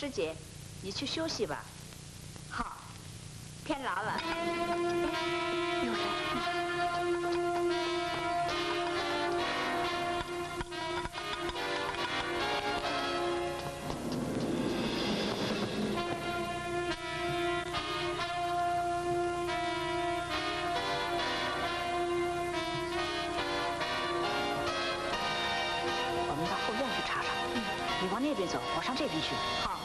师姐，你去休息吧。好，天lar了。有人。我们到后院去查查。你往那边走，我上这边去。好。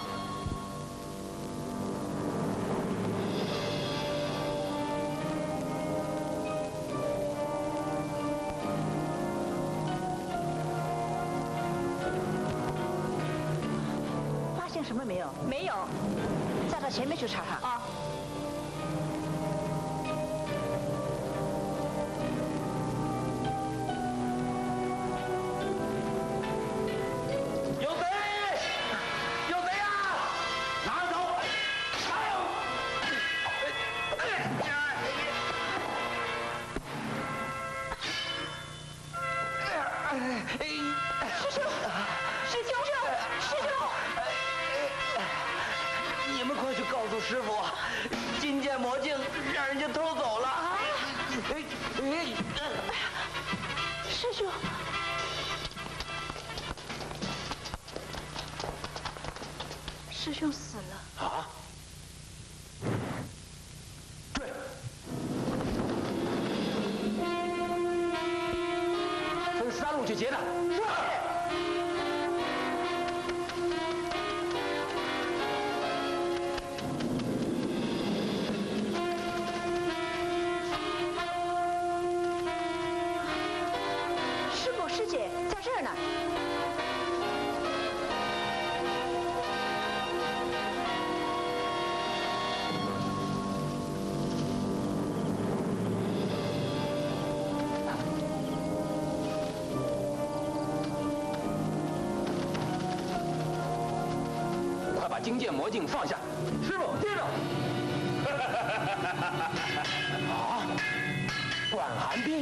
什么没有？没有。再到前面去查查。啊。 有贼！有贼呀！拿走！ 师兄，师兄，师兄！ 你们快去告诉师傅，金剑魔镜让人家偷走了。啊！ 师兄，师兄死了。 啊！追！分3路去劫他。是。 金剑魔镜放下，师傅接着。啊，管寒冰，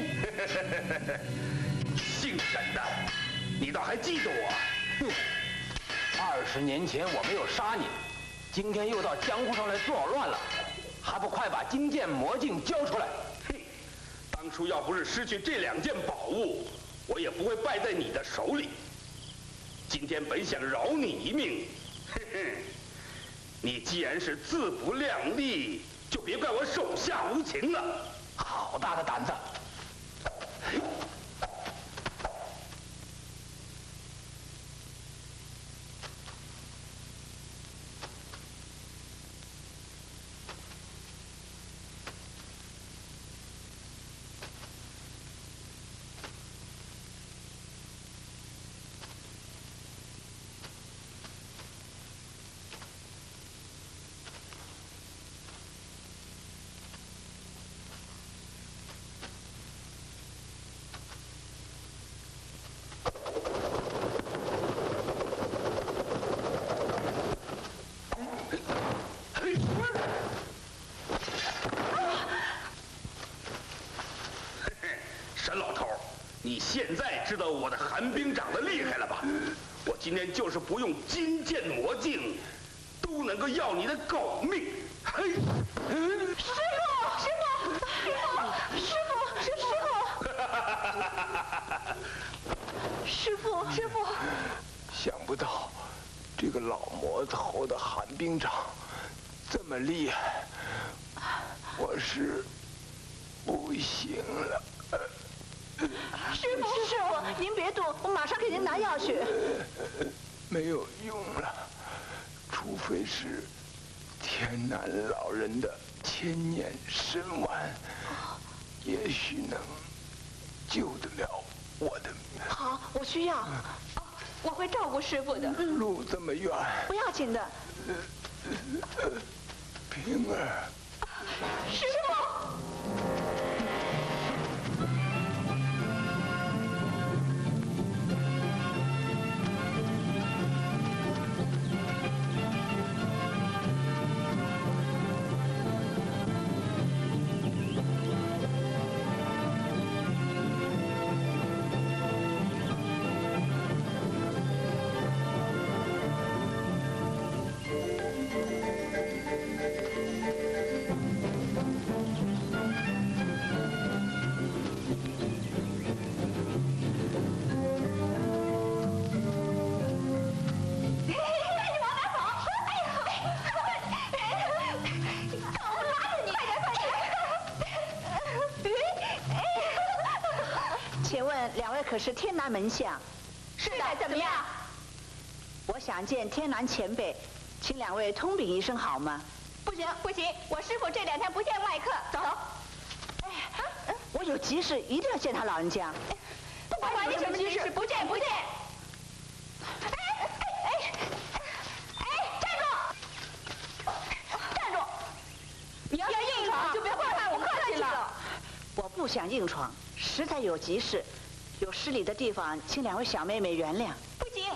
姓沈的，你倒还记得我？哼，20年前我没有杀你，今天又到江湖上来作乱了，还不快把金剑魔镜交出来？哼，当初要不是失去这2件宝物，我也不会败在你的手里。今天本想饶你一命。 嘿嘿，你既然是自不量力，就别怪我手下无情了。好大的胆子！你现在知道我的寒冰掌的厉害了吧？我今天就是不用金剑魔镜，都能够要你的狗命！嘿，师傅！想不到这个老魔头的寒冰掌这么厉害，我是不行了。 师傅，您别动，我马上给您拿药去。 没有用了，除非是天南老人的千年神丸，也许能救得了我的命。 好，我需要。我会照顾师傅的。 路这么远， 不要紧的。 平儿， 师傅。 师可是天南门下。 是的，怎么样？ 我想见天南前辈，请两位通禀一声好吗？ 不行不行，我师傅这2天不见外客。走。 哎，我有急事，一定要见他老人家。 不管你什么急事，不见不见。站住！你要硬闯就别怪我客气了。 我不想硬闯，实在有急事，有失礼的地方，请两位小妹妹原谅。 不行。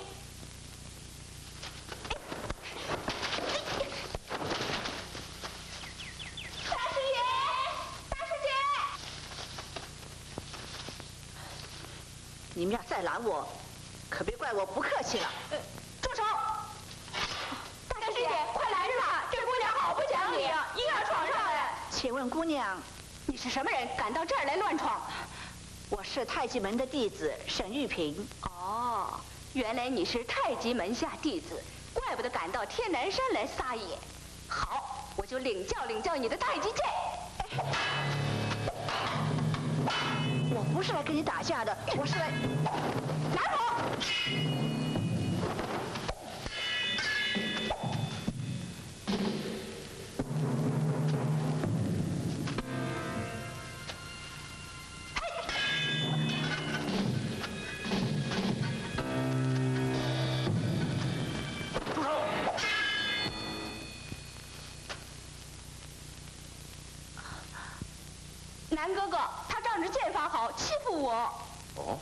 你们要再拦我，可别怪我不客气了。 住手！大师姐，快拦着她！这姑娘好不讲理啊，硬要闯上来。 请问姑娘， 你是什么人，敢到这儿来乱闯？ 我是太极门的弟子沈玉萍。 哦，原来你是太极门下弟子，怪不得敢到天南山来撒野。好，我就领教领教你的太极剑。 我不是来跟你打架的，我是来拿走！ 住手！ 南哥哥，他仗着剑法好欺负我。 哦，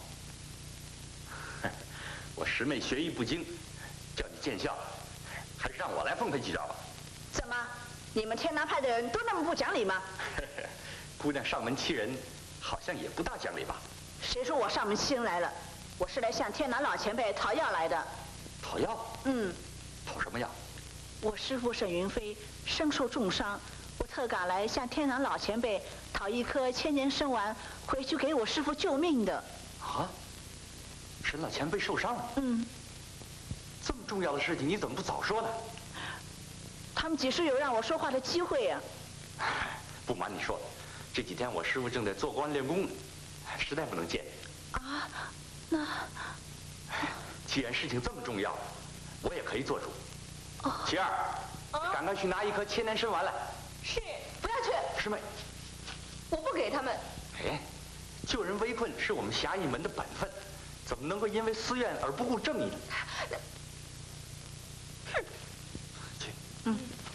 我师妹学艺不精，叫你见笑，还是让我来奉陪几招吧。 怎么？你们天南派的人都那么不讲理吗？ 姑娘上门欺人，好像也不大讲理吧？ 谁说我上门欺人来了？我是来向天南老前辈讨药来的。 讨药？ 嗯。 讨什么药？ 我师父沈云飞身受重伤，我特赶来向天南老前辈讨一颗千年参丸，回去给我师父救命的。 啊？沈老前辈受伤了？ 嗯。 这么重要的事情，你怎么不早说呢？ 他们几时有让我说话的机会呀？ 不瞒你说，这几天我师父正在做官练功呢，实在不能见。 啊，那…… 既然事情这么重要，我也可以做主。 哦， 琪儿，赶快去拿一颗千年参丸来。 是，不要去。 师妹， 我不给他们。 哎，救人围困是我们侠义门的本分，怎么能够因为私怨而不顾正义呢？ 哼！ 去。 嗯。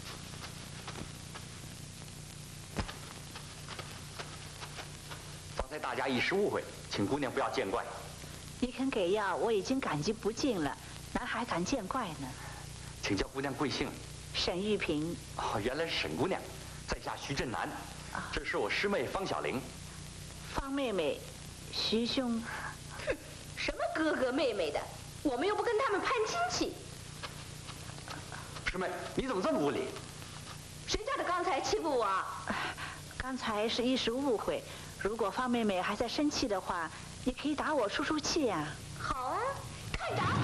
方才大家一时误会，请姑娘不要见怪。 你肯给药，我已经感激不尽了，哪还敢见怪呢？ 请叫姑娘贵姓？ 沈玉萍。 哦，原来是沈姑娘，在下徐振南。这是我师妹方小玲。 方妹妹，徐兄。 哼，什么哥哥妹妹的，我们又不跟他们攀亲戚。 师妹，你怎么这么无礼？ 谁叫他刚才欺负我？ 刚才是一时误会，如果方妹妹还在生气的话，你可以打我出出气呀。 好啊，看打！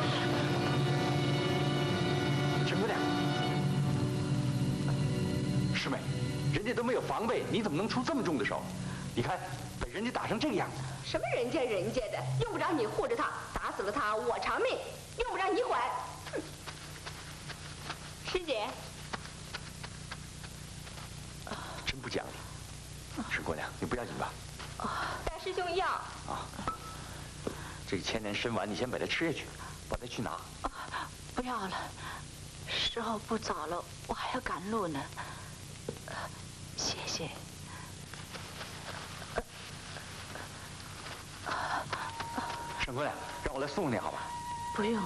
沈姑娘，师妹，人家都没有防备，你怎么能出这么重的手？你看，被人家打成这个样子。 什么人家的，用不着你护着他，打死了他我偿命，用不着你管。哼！师姐， 真不讲理。沈姑娘，你不要紧吧？ 大师兄要。 啊，这个千年参丸，你先把它吃下去，我再去拿。 不要了，时候不早了，我还要赶路呢。谢谢。 沈姑娘，让我来送你好吧？ 不用了。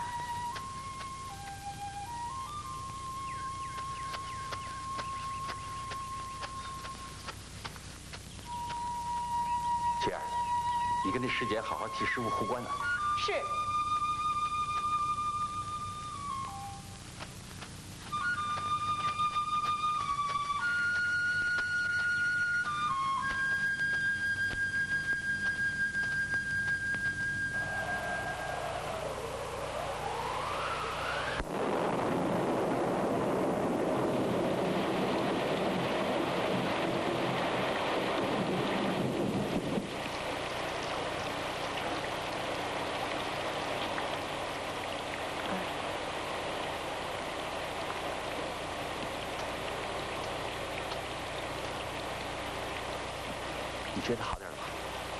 琪儿，你跟那师姐好好替师傅护关呢。 是。 觉得好点了吗？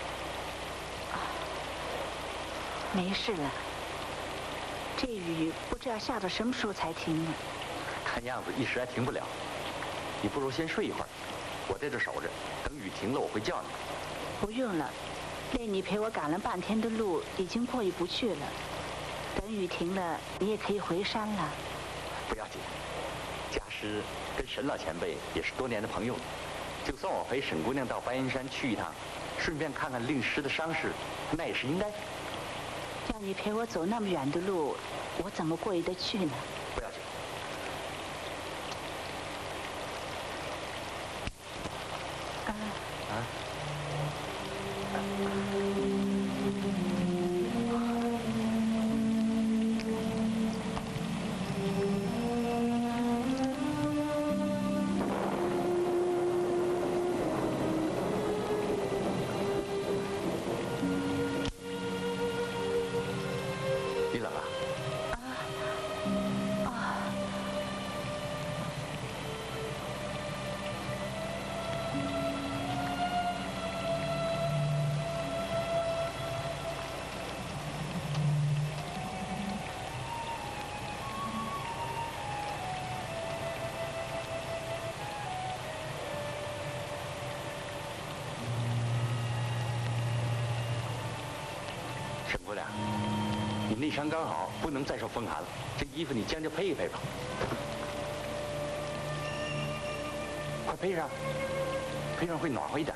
没事了。这雨不知道下到什么时候才停呢。 看样子一时还停不了。你不如先睡一会儿，我在这守着，等雨停了我会叫你。 不用了，累你陪我赶了半天的路，已经过意不去了。等雨停了，你也可以回山了。 不要紧，家师跟沈老前辈也是多年的朋友，就算我陪沈姑娘到白云山去一趟，顺便看看令师的伤势，那也是应该。 叫你陪我走那么远的路，我怎么过意得去呢？ 不要紧。沈姑娘，你内伤刚好，不能再受风寒了。这衣服你将就配一配吧。快配上，配上会暖和一点。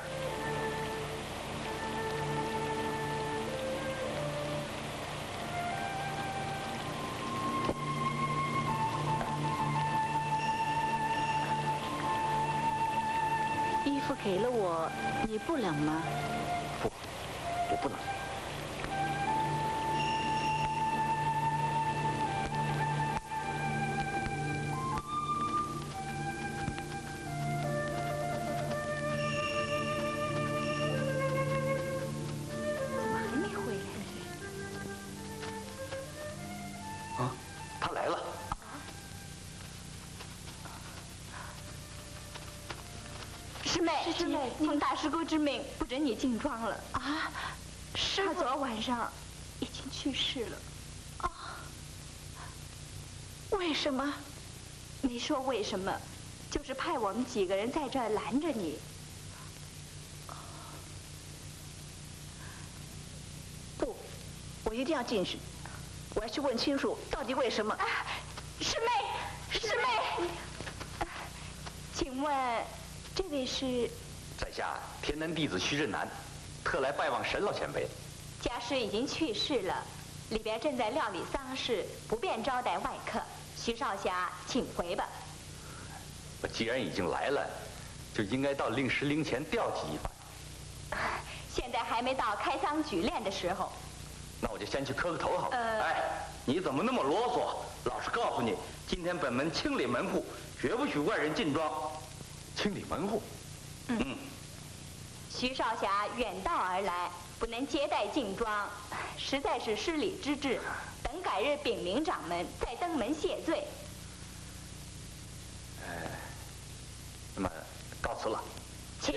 衣服给了我，你不冷吗？ 不，我不冷。 师妹，奉大师姑之命，不准你进庄了啊！师傅，他昨晚上已经去世了。 啊？为什么？ 没说为什么，就是派我们几个人在这儿拦着你。 不，我一定要进去，我要去问清楚到底为什么。 师妹，师妹，请问这位是？ 在下天南弟子徐振南，特来拜望沈老前辈。 家师已经去世了，里边正在料理丧事，不便招待外客。徐少侠，请回吧。 我既然已经来了，就应该到令师灵前吊祭一番。 现在还没到开丧举殓的时候。 那我就先去磕个头好了。哎，你怎么那么啰嗦？老实告诉你，今天本门清理门户，绝不许外人进庄。清理门户。 徐少侠远道而来，不能接待进庄，实在是失礼之至。等改日禀明掌门，再登门谢罪。 那么告辞了。 请。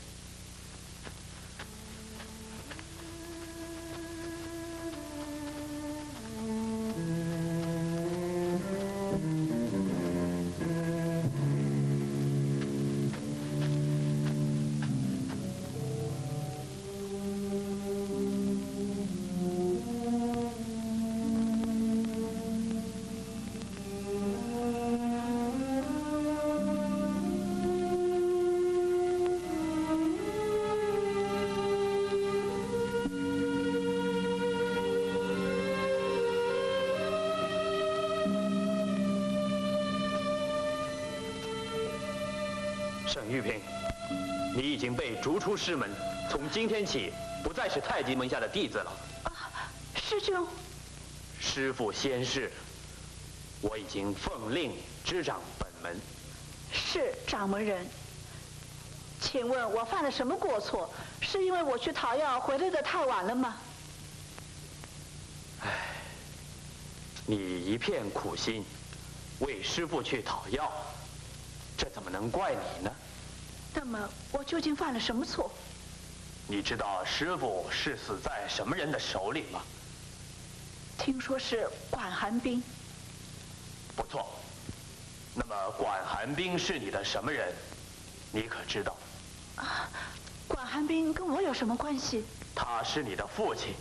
沈玉萍，你已经被逐出师门，从今天起不再是太极门下的弟子了。 师兄， 师父先逝，我已经奉令执掌本门。 是掌门人。请问我犯了什么过错？是因为我去讨药回来的太晚了吗？ 唉，你一片苦心，为师父去讨药，这怎么能怪你呢？ 那么我究竟犯了什么错？ 你知道师傅是死在什么人的手里吗？ 听说是管寒冰。 不错。那么管寒冰是你的什么人？你可知道？ 啊，管寒冰跟我有什么关系？ 他是你的父亲。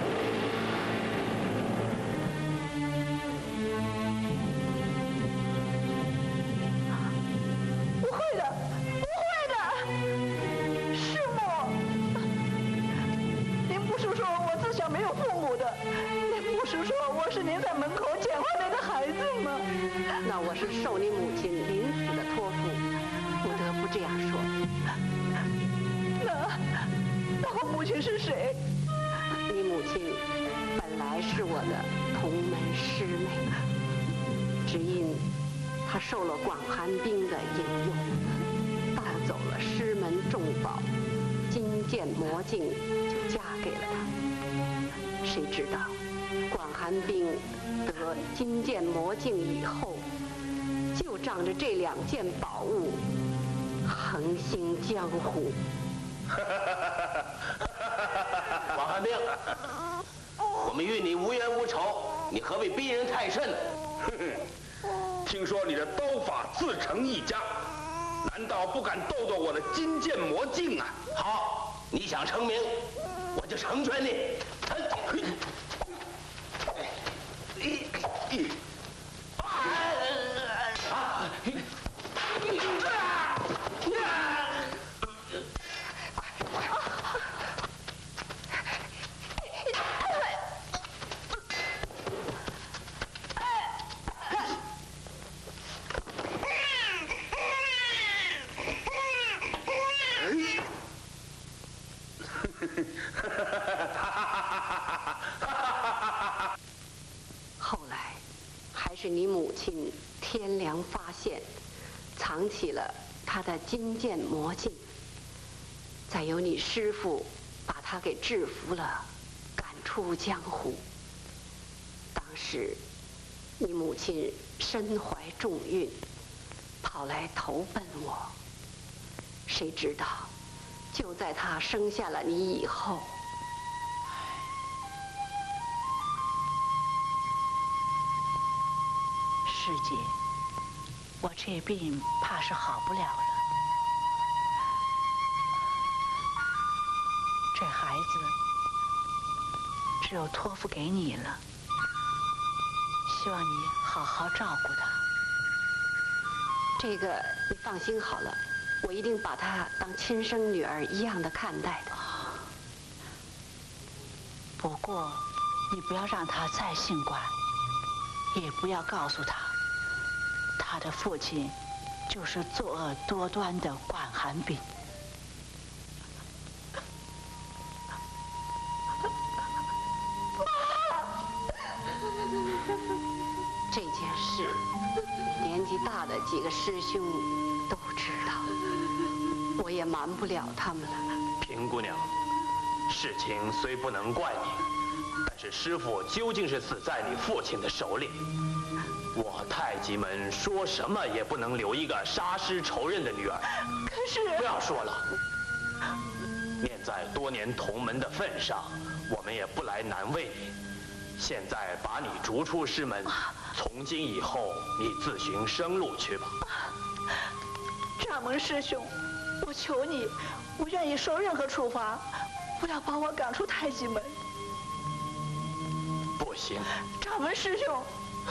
不会的，不会的，师母，您不是说我自小没有父母的？您不是说我是您在门口捡回来的孩子吗？ 那我是受你母亲临死的托付，不得不这样说。那我母亲是谁？你母亲本来是我的同门师妹，只因她受了广寒冰的引诱，盗走了师门重宝金剑魔镜，就嫁给了他。谁知道广寒冰得金剑魔镜以后，就仗着这2件宝物横行江湖。 广寒冰，我们与你无冤无仇，你何必逼人太甚呢？ 听说你的刀法自成一家，难道不敢斗斗我的金剑魔镜啊？ 好，你想成名，我就成全你。 后来，还是你母亲天良发现，藏起了她的金剑魔镜，再由你师父把她给制服了，赶出江湖。当时，你母亲身怀重孕，跑来投奔我。谁知道，就在她生下了你以后， 师姐，我这病怕是好不了了。这孩子只有托付给你了，希望你好好照顾他。 这个你放心好了，我一定把她当亲生女儿一样的看待的。 不过，你不要让他再姓管，也不要告诉他，他的父亲就是作恶多端的管寒冰。 这件事，年纪大的几个师兄都知道，我也瞒不了他们了。 平姑娘，事情虽不能怪你，但是师傅究竟是死在你父亲的手里。我太极门说什么也不能留一个杀师仇人的女儿。 可是， 不要说了，念在多年同门的份上，我们也不来难为你。现在把你逐出师门，从今以后你自寻生路去吧。 掌门师兄，我求你，我愿意受任何处罚，不要把我赶出太极门。 不行。 掌门师兄。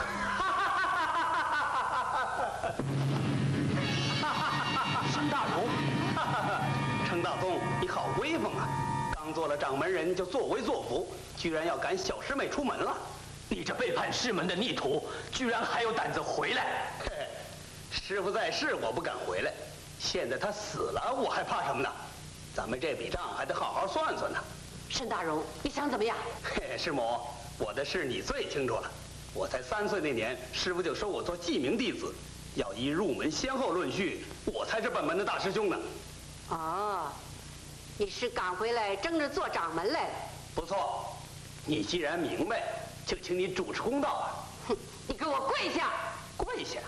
申大荣，程大宗，你好威风啊！刚做了掌门人就作威作福，居然要赶小师妹出门了。 你这背叛师门的逆徒，居然还有胆子回来！ 师傅在世，我不敢回来。现在他死了，我还怕什么呢？咱们这笔账还得好好算算呢。 申大荣，你想怎么样？ 师母，我的事你最清楚了。我才3岁那年，师傅就收我做记名弟子，要依入门先后论序，我才是本门的大师兄呢。 哦，你是赶回来争着做掌门来了？ 不错，你既然明白，就请你主持公道啊！ 哼，你给我跪下！ 跪下！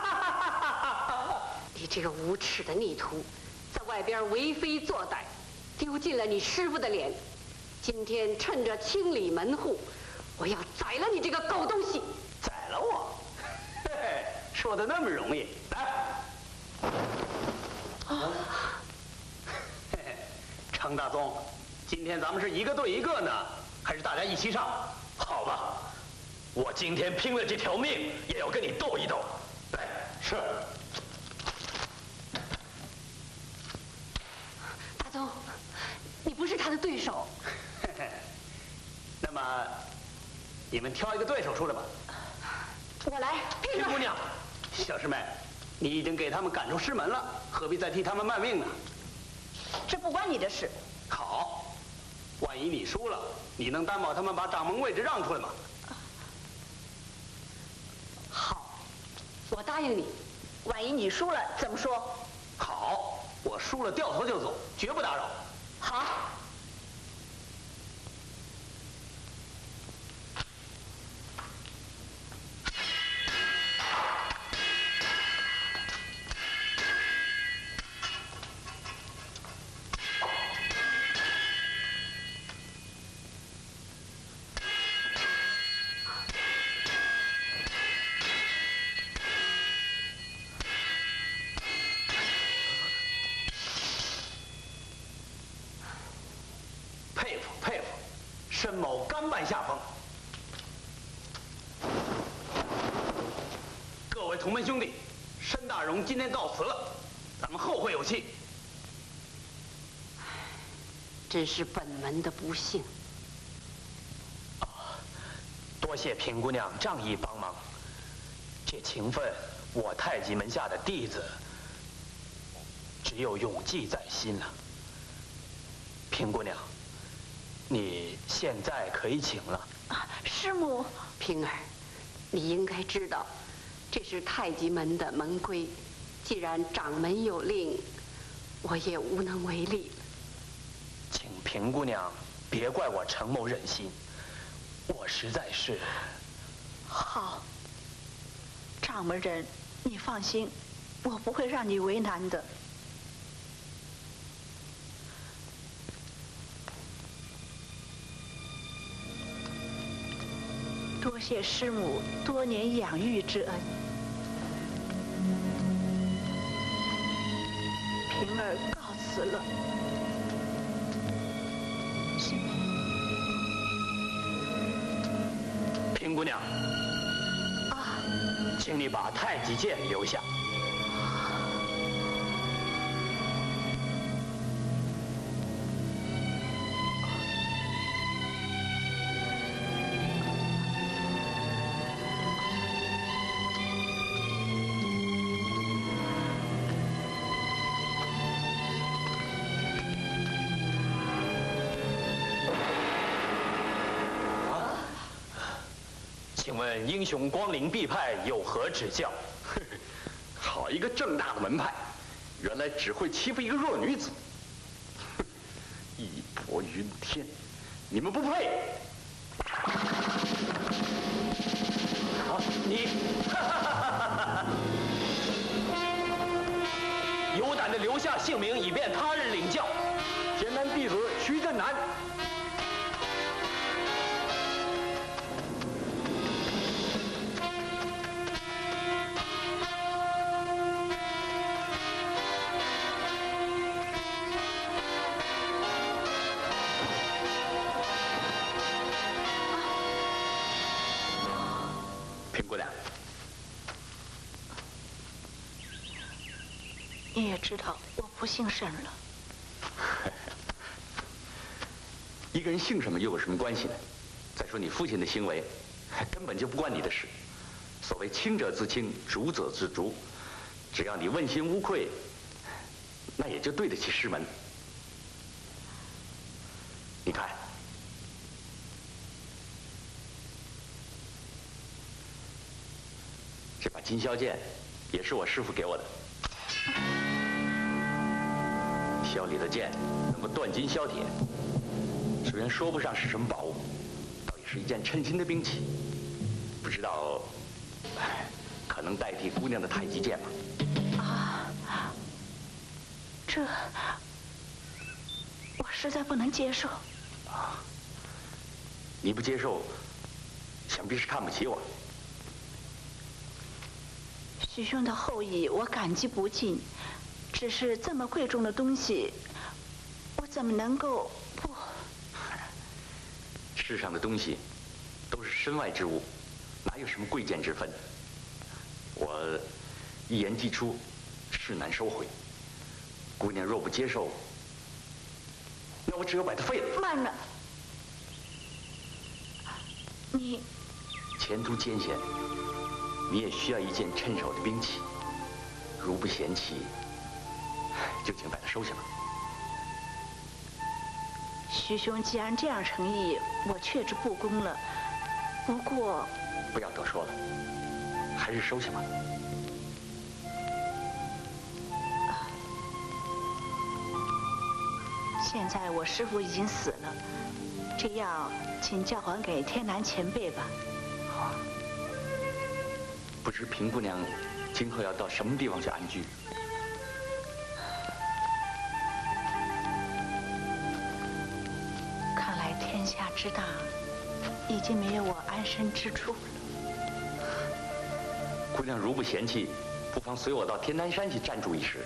你这个无耻的逆徒，在外边为非作歹， 丢尽了你师傅的脸。今天趁着清理门户，我要宰了你这个狗东西！ 宰了我？嘿嘿，说的那么容易？来。嘿嘿，程大宗，今天咱们是一个对一个呢，还是大家一起上？ 好吧，我今天拼了这条命也要跟你斗一斗。来，是。 大宗，你不是他的对手。 嘿嘿，那么你们挑一个对手出来吧。 我来， 平姑娘，小师妹，你已经给他们赶出师门了，何必再替他们卖命呢？ 这不关你的事。 好，万一你输了，你能担保他们把掌门位置让出来吗？ 好，我答应你。 万一你输了，怎么说？ 好，我输了掉头就走，绝不打扰。 好。 申某甘拜下风。各位同门兄弟，申大荣今天告辞了，咱们后会有期。 真是本门的不幸。 多谢平姑娘仗义帮忙，这情分我太极门下的弟子只有永记在心了。平姑娘，你现在可以请了。 师母， 平儿，你应该知道，这是太极门的门规。既然掌门有令，我也无能为力了。 请平姑娘别怪我程某忍心，我实在是…… 好，掌门人，你放心，我不会让你为难的。多谢师母多年养育之恩，平儿告辞了。 平姑娘，请你把太极剑留下。请问英雄光临敝派有何指教？ 好一个正大的门派，原来只会欺负一个弱女子，义薄云天，你们不配！ 啊，你，有胆的留下姓名，以便他日领教。 艰难弟子徐振南。 姑娘， 你也知道我不姓沈了。 一个人姓什么又有什么关系呢？再说你父亲的行为，根本就不关你的事。所谓清者自清，浊者自浊，只要你问心无愧，那也就对得起师门。你看。这把金霄剑也是我师父给我的。鞘里的剑能够断金削铁，虽然说不上是什么宝物，倒也是一件称心的兵器。不知道，可能代替姑娘的太极剑吗？ 啊，这我实在不能接受。 啊，你不接受，想必是看不起我。 徐兄的厚意我感激不尽，只是这么贵重的东西，我怎么能够不？ 世上的东西都是身外之物，哪有什么贵贱之分？我一言既出，事难收回。姑娘若不接受，那我只有把它废了。 慢了，你前途艰险，你也需要一件趁手的兵器。如不嫌弃，就请把它收下吧。 徐兄既然这样诚意，我却之不恭了。不过， 不要多说了，还是收下吧。 现在我师父已经死了，这样请交还给天南前辈吧。 好。不知平姑娘今后要到什么地方去安居？ 看来天下之大，已经没有我安身之处了。 姑娘如不嫌弃，不妨随我到天南山去暂住一时。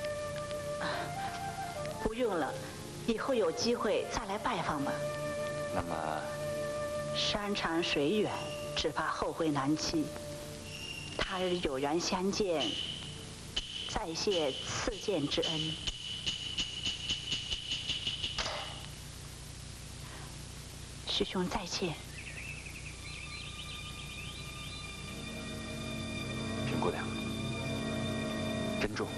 不用了，以后有机会再来拜访吧。 那么， 山长水远，只怕后会难期。他日有缘相见，再谢赐剑之恩。师兄再见。 平姑娘，珍重。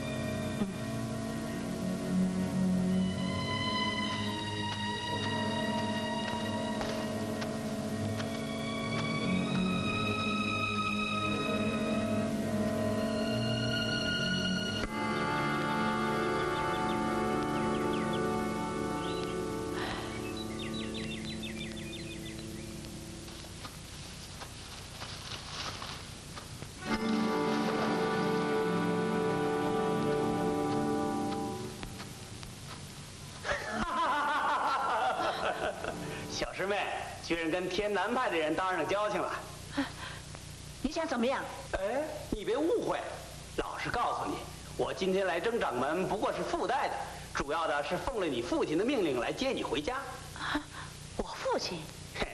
小师妹居然跟天南派的人当上交情了。 你想怎么样？ 哎，你别误会，老实告诉你，我今天来征掌门不过是附带的，主要的是奉了你父亲的命令来接你回家。 啊，我父亲？ 嘿，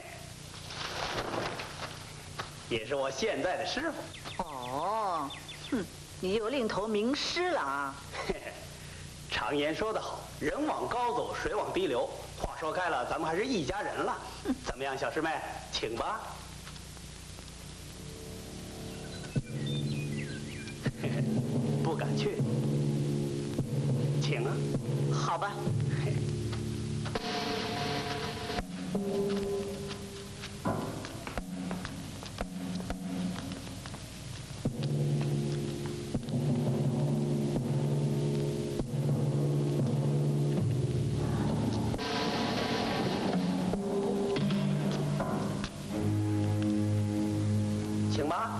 也是我现在的师傅。 哦，哼，你又另投名师了啊！ 嘿嘿，常言说得好，人往高走，水往低流。话说开了，咱们还是一家人了。怎么样，小师妹，请吧。嘿嘿，不敢去，请啊。 好吧。 嘿。请吧。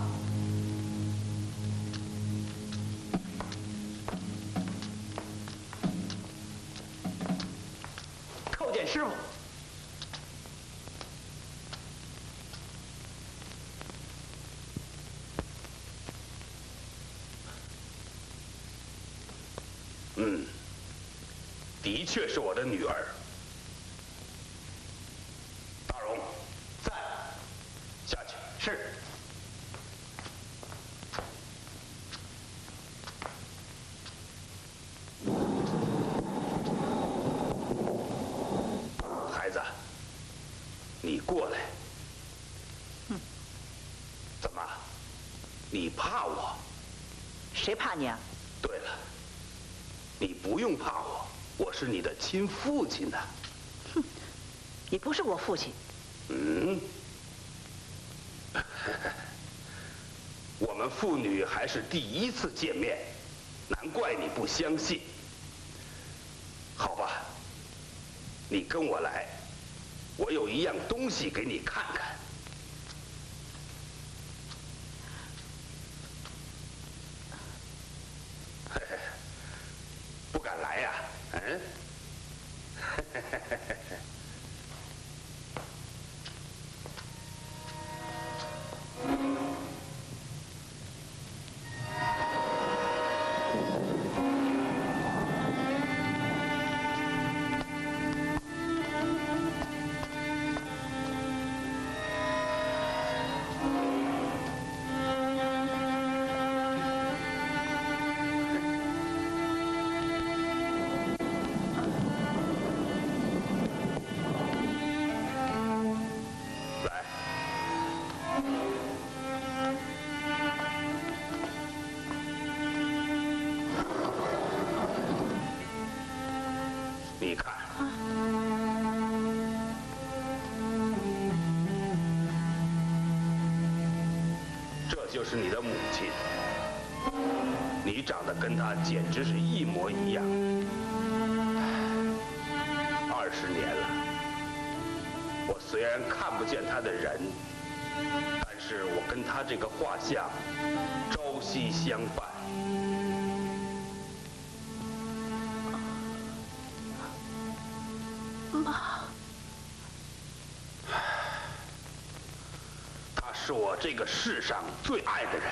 叩见师傅。 的确是我的女儿。大荣， 在。 下去。 是。 孩子，你过来。怎么？你怕我？ 谁怕你啊？ 对了，你不用怕我，我是你的亲父亲呢。 哼，你不是我父亲。 我们父女还是第一次见面，难怪你不相信。好吧，你跟我来，我有一样东西给你看看。不敢来呀？ 就是你的母亲，你长得跟她简直是一模一样。20年了，我虽然看不见她的人，但是我跟她这个画像朝夕相伴。 妈， 她是我这个世上最爱的人，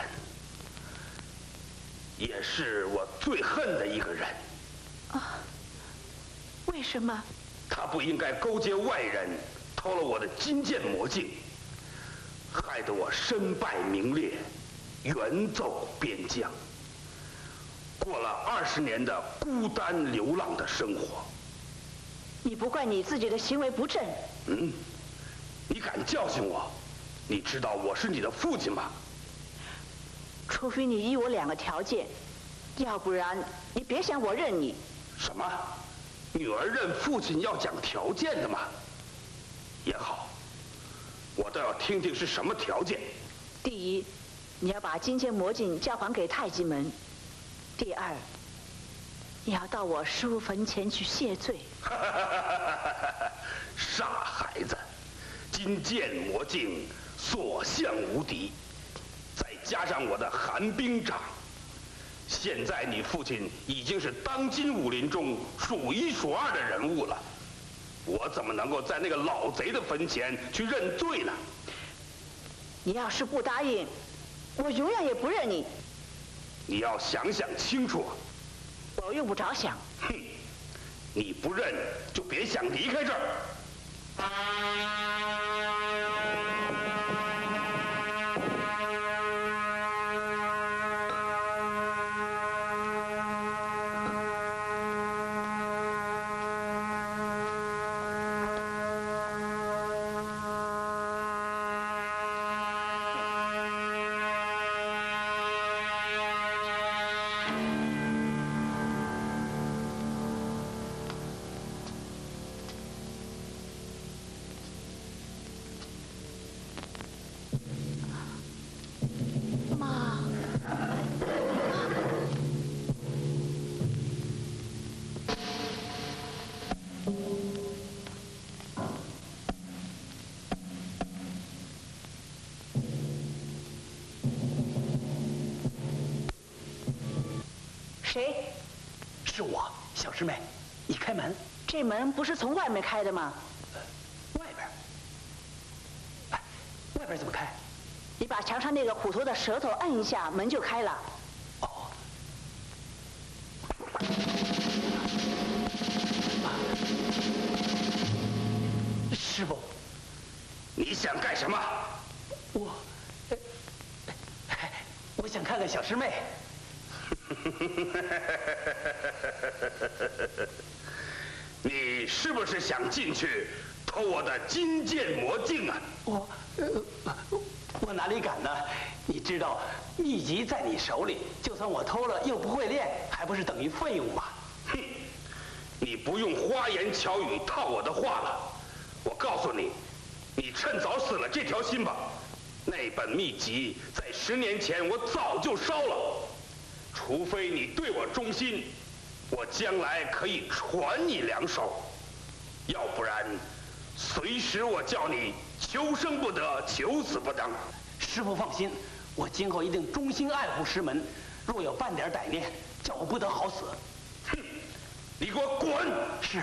也是我最恨的一个人。 啊，为什么？ 他不应该勾结外人，偷了我的金剑魔镜，害得我身败名裂，远走边疆，过了20年的孤单流浪的生活。 你不怪你自己的行为不正。 嗯，你敢教训我？你知道我是你的父亲吗？ 除非你依我2个条件，要不然你别想我认你。 什么？女儿认父亲要讲条件的吗？也好，我倒要听听是什么条件。 第一，你要把金剑魔镜交还给太极门；第二，你要到我师父坟前去谢罪。 傻孩子，金剑魔镜所向无敌，再加上我的寒冰掌，现在你父亲已经是当今武林中数1数2的人物了，我怎么能够在那个老贼的坟前去认罪呢？ 你要是不答应，我永远也不认你。 你要想想清楚。 我用不着想。 哼，你不认就别想离开这儿。 谁？ 是我，小师妹，你开门。 这门不是从外面开的吗？ 外边？哎，外边怎么开？ 你把墙上那个虎头的舌头摁一下，门就开了。 哦。师傅， 你想干什么？ 我想看看小师妹。 你是不是想进去偷我的金剑魔镜啊？ 我哪里敢呢？你知道，秘籍在你手里，就算我偷了又不会练，还不是等于废物吗？ 哼，你不用花言巧语套我的话了。我告诉你，你趁早死了这条心吧。那本秘籍在10年前我早就烧了。除非你对我忠心，我将来可以传你2手，要不然，随时我叫你求生不得，求死不能。 师父放心，我今后一定忠心爱护师门，若有半点歹念，叫我不得好死。 哼，你给我滚！ 是。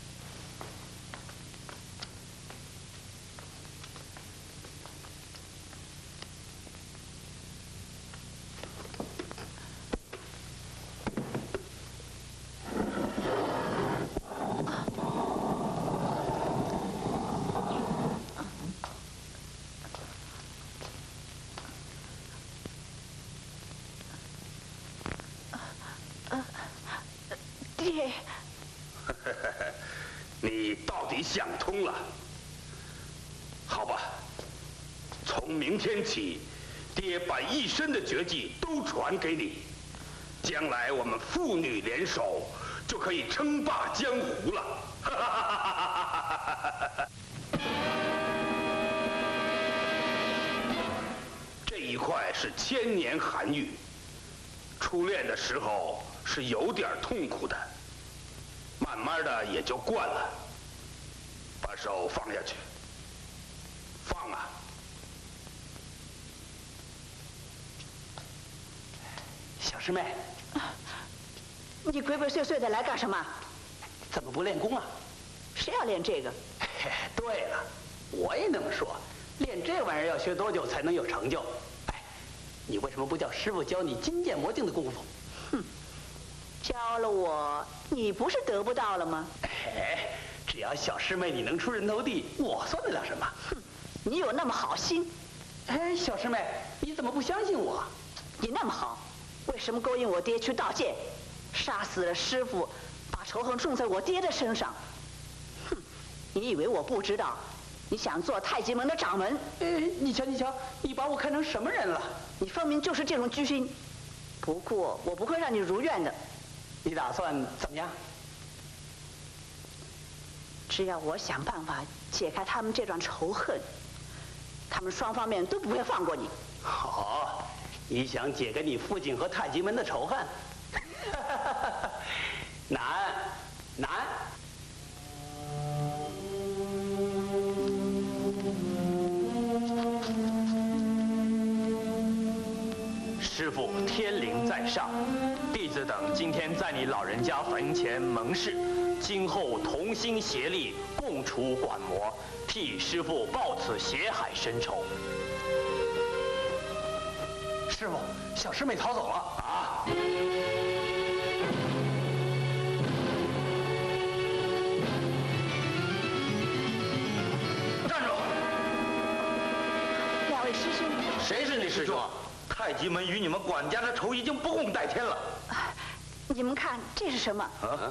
爹， 你到底想通了？好吧，从明天起，爹把一身的绝技都传给你，将来我们父女联手，就可以称霸江湖了。这一块是千年寒玉，初练的时候是有点痛苦的，慢慢的也就惯了。把手放下去，放啊！ 小师妹， 你鬼鬼祟祟的来干什么？ 怎么不练功啊？ 谁要练这个？ 对了，我也那么说，练这玩意儿要学多久才能有成就？哎，你为什么不叫师傅教你金剑魔镜的功夫？ 哼，教了我，你不是得不到了吗？ 哎，只要小师妹你能出人头地，我算得了什么？ 哼，你有那么好心？ 哎，小师妹，你怎么不相信我？ 你那么好，为什么勾引我爹去盗剑，杀死了师傅，把仇恨种在我爹的身上？哼，你以为我不知道？你想做太极门的掌门？ 你瞧，你把我看成什么人了？ 你分明就是这种居心。不过我不会让你如愿的。 你打算怎么样？ 只要我想办法解开他们这段仇恨，他们双方面都不会放过你。 好，你想解开你父亲和太极门的仇恨？难。 师父天灵在上，弟子等今天在你老人家坟前盟誓，今后同心协力，共除管魔，替师父报此血海深仇。 师傅，小师妹逃走了啊！ 站住！ 两位师兄， 谁是你师兄？太极门与你们管家的仇已经不共戴天了。 你们看这是什么？ 啊？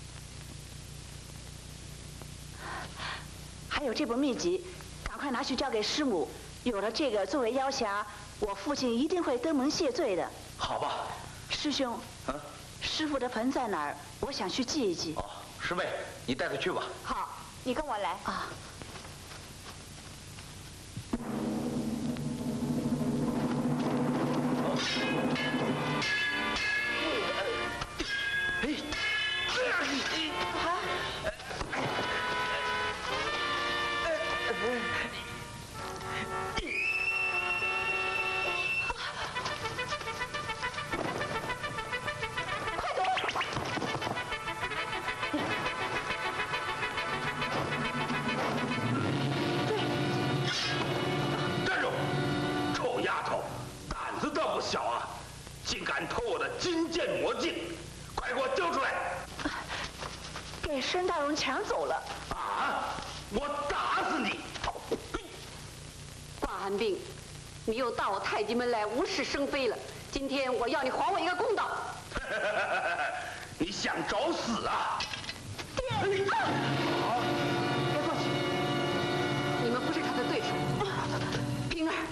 还有这本秘籍，赶快拿去交给师母。有了这个作为要挟，我父亲一定会登门谢罪的。 好吧。 师兄，师傅的坟在哪儿？我想去祭一祭。 哦，师妹，你带他去吧。 好，你跟我来啊。 小啊，竟敢偷我的金剑魔镜，快给我交出来！ 给申大荣抢走了。 啊！我打死你！ 挂寒病，你又到我太极门来无事生非了。今天我要你还我一个公道。 你想找死啊？ 别过去！你们不是他的对手。平儿，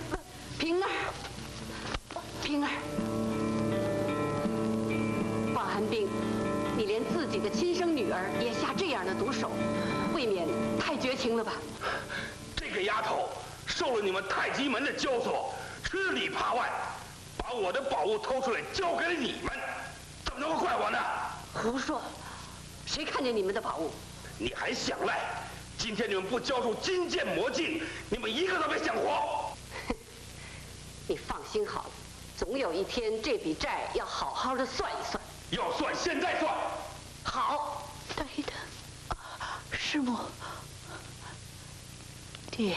挂寒病，你连自己的亲生女儿也下这样的毒手，未免太绝情了吧？ 这个丫头受了你们太极门的教唆，吃里扒外，把我的宝物偷出来交给了你们，怎么能够怪我呢？ 胡说！谁看见你们的宝物？ 你还想赖？今天你们不交出金剑魔镜，你们一个都别想活！ 你放心好了，总有一天这笔债要好好的算一算。 要算现在算。 好。 等一等，师母，爹，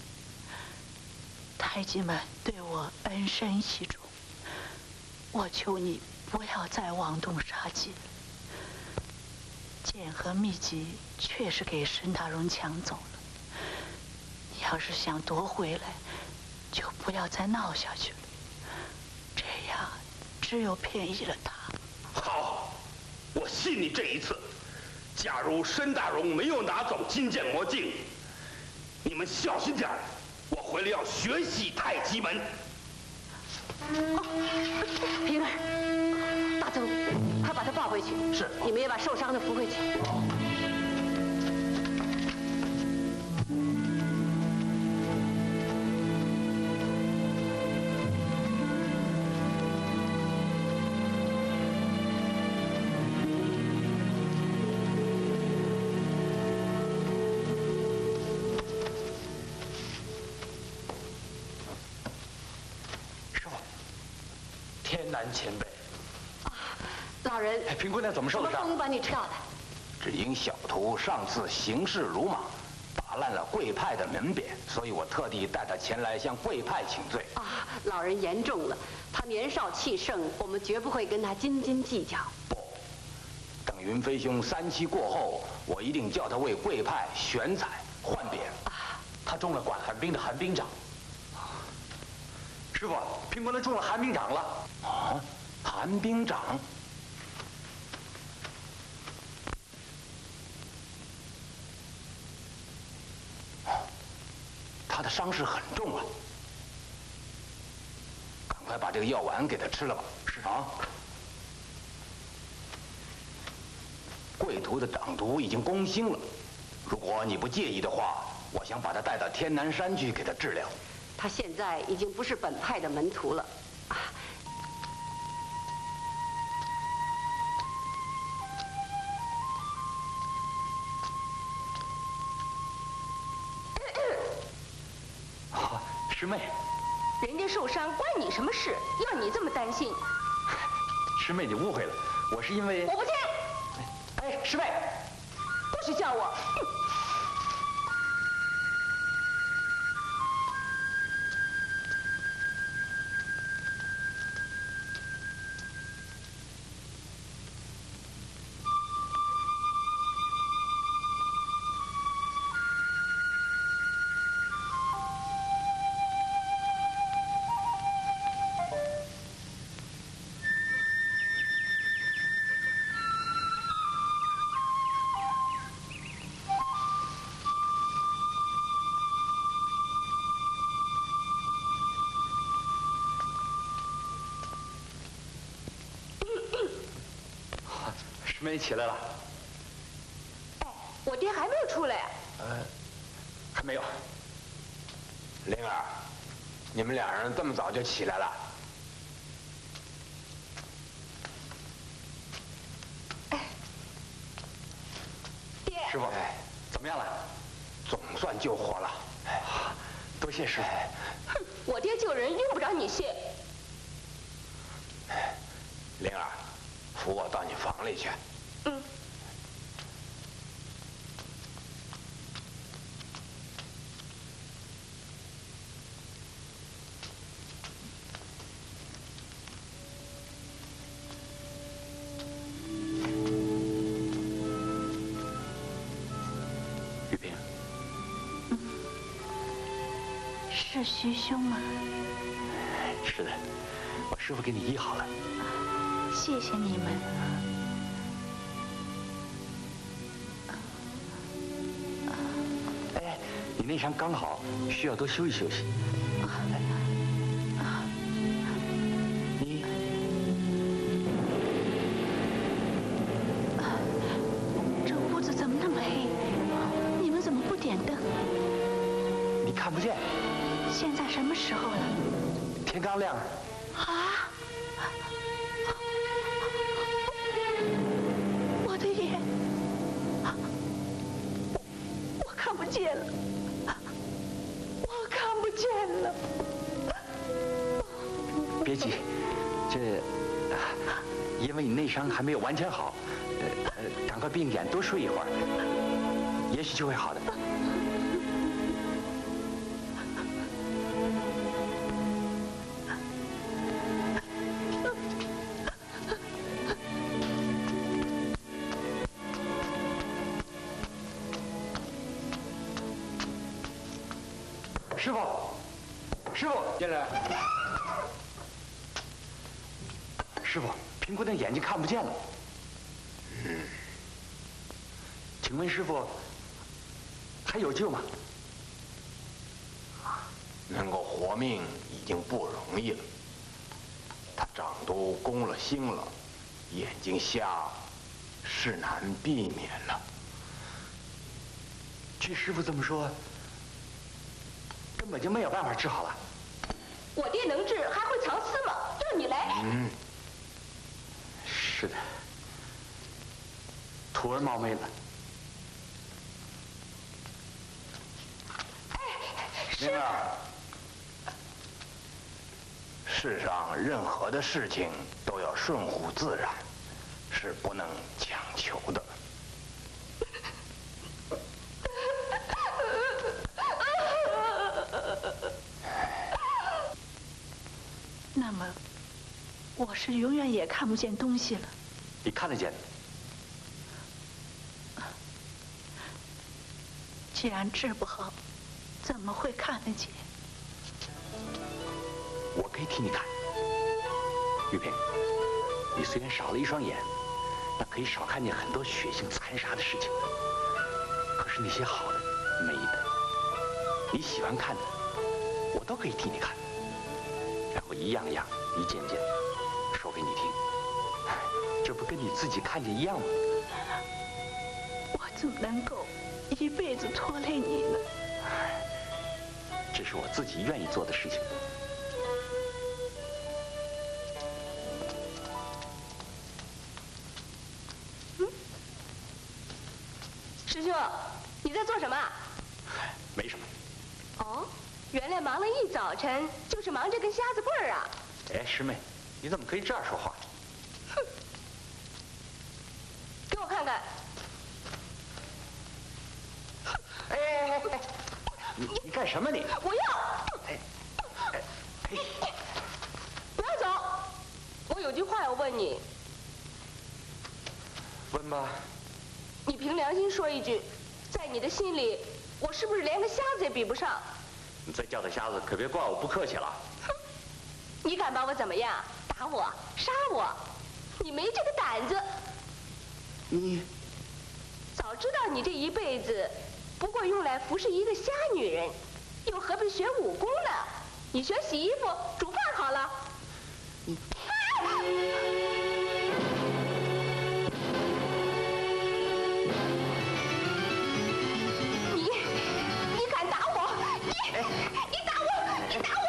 太极门对我恩深义重，我求你不要再妄动杀机。剑和秘籍确实给申大荣抢走了，你要是想夺回来，就不要再闹下去了，这样只有便宜了他。 好，我信你这一次。假如申大荣没有拿走金剑魔镜，你们小心点儿，我回来要学习太极门。 平儿，大曾，快把他抱回去。 是。 你们也把受伤的扶回去。 天南前辈。 老人， 哎，平姑娘怎么受的伤？ 什么风把你撤的？ 只因小徒上次行事鲁莽，打烂了贵派的门匾，所以我特地带他前来向贵派请罪。 啊，老人言重了，他年少气盛，我们绝不会跟他斤斤计较。 不，等云飞兄3期过后，我一定叫他为贵派选彩换匾。他中了管寒冰的寒冰掌。 师傅，平姑娘中了寒冰掌了。 啊，寒冰掌。他的伤势很重啊，赶快把这个药丸给他吃了吧。是啊。贵徒的掌毒已经攻心了，如果你不介意的话，我想把他带到天南山去给他治疗。 他现在已经不是本派的门徒了。 师妹， 人家受伤关你什么事？要你这么担心？ 师妹你误会了，我是因为…… 我不听！ 哎，师妹， 不许叫我！ 师妹起来了。 哎，我爹还没有出来呀？ 还没有。 灵儿，你们俩人这么早就起来了？ 爹， 师傅，怎么样了？ 总算救活了。 多谢师傅。 哼，我爹救人用不着你谢。 灵儿，扶我到你房里去。 嗯。 玉萍。 是徐兄吗？ 是的，我师傅给你医好了。 谢谢你们。 哎，你那伤刚好，需要多休息休息。你这屋子怎么那么黑？你们怎么不点灯？ 你看不见。 现在什么时候了？ 天刚亮。 啊！我的眼，我看不见了，我看不见了。 别急，这因为你内伤还没有完全好，赶快闭眼多睡一会儿，也许就会好的。师傅，师傅， 进来。 师傅，平姑娘眼睛看不见了。请问师傅还有救吗？ 能够活命已经不容易了。他掌都攻了心了，眼睛瞎是难避免了。 据师傅这么说，根本就没有办法治好了。 我爹能治，还会藏私吗？让你来。 是的，徒儿冒昧了。 灵儿， 世上任何的事情都要顺乎自然，是不能强求的。 那么，我是永远也看不见东西了。 你看得见。 既然治不好，怎么会看得见？ 我可以替你看。玉萍，你虽然少了一双眼，但可以少看见很多血腥残杀的事情。可是那些好的、美的，你喜欢看的，我都可以替你看。然后一样样、一件件说给你听。这不跟你自己看见一样吗？ 我怎么能够一辈子拖累你呢？ 这是我自己愿意做的事情。 师兄，你在做什么？ 没什么。 哦，原来忙了一早晨，就是忙这根瞎子棍儿啊！ 哎，师妹，你怎么可以这样说话？ 哼！给我看看。 哎，你干什么你？ 我要！不要走！我有句话要问你。 问吧。 你凭良心说一句，在你的心里，我是不是连个瞎子也比不上？ 你再叫他瞎子，可别怪我不客气了。 哼！你敢把我怎么样？打我？杀我？你没这个胆子！ 你早知道你这一辈子不过用来服侍一个瞎女人，又何必学武功呢？你学洗衣服、煮饭好了。你敢打我？你打我！你打我！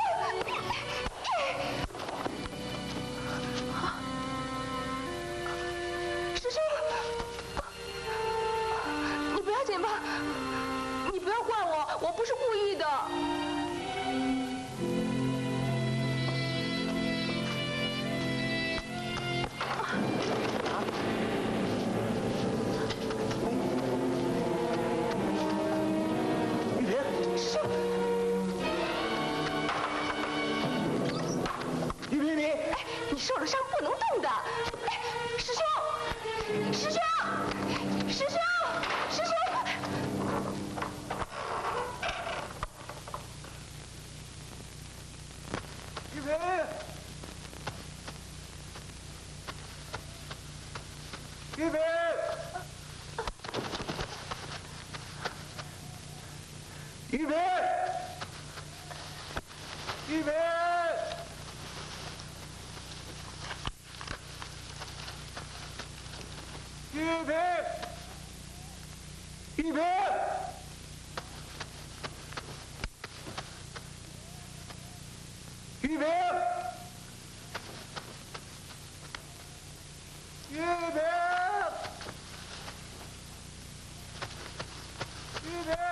师兄，你不要紧吧？你不要怪我，我不是故意的。 玉萍， 是。 玉萍，你， 你受了伤不能动的。师兄，师兄，师兄，师兄。 玉萍，玉萍，玉萍，玉萍。玉萍，玉萍，玉萍，玉萍，玉萍，玉萍。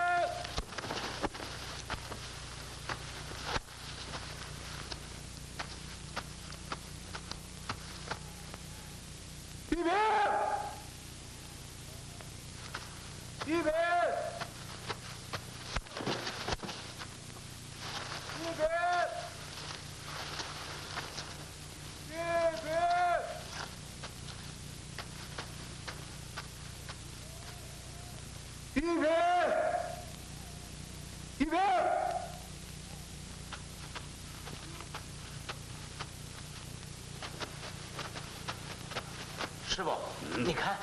师傅，你看，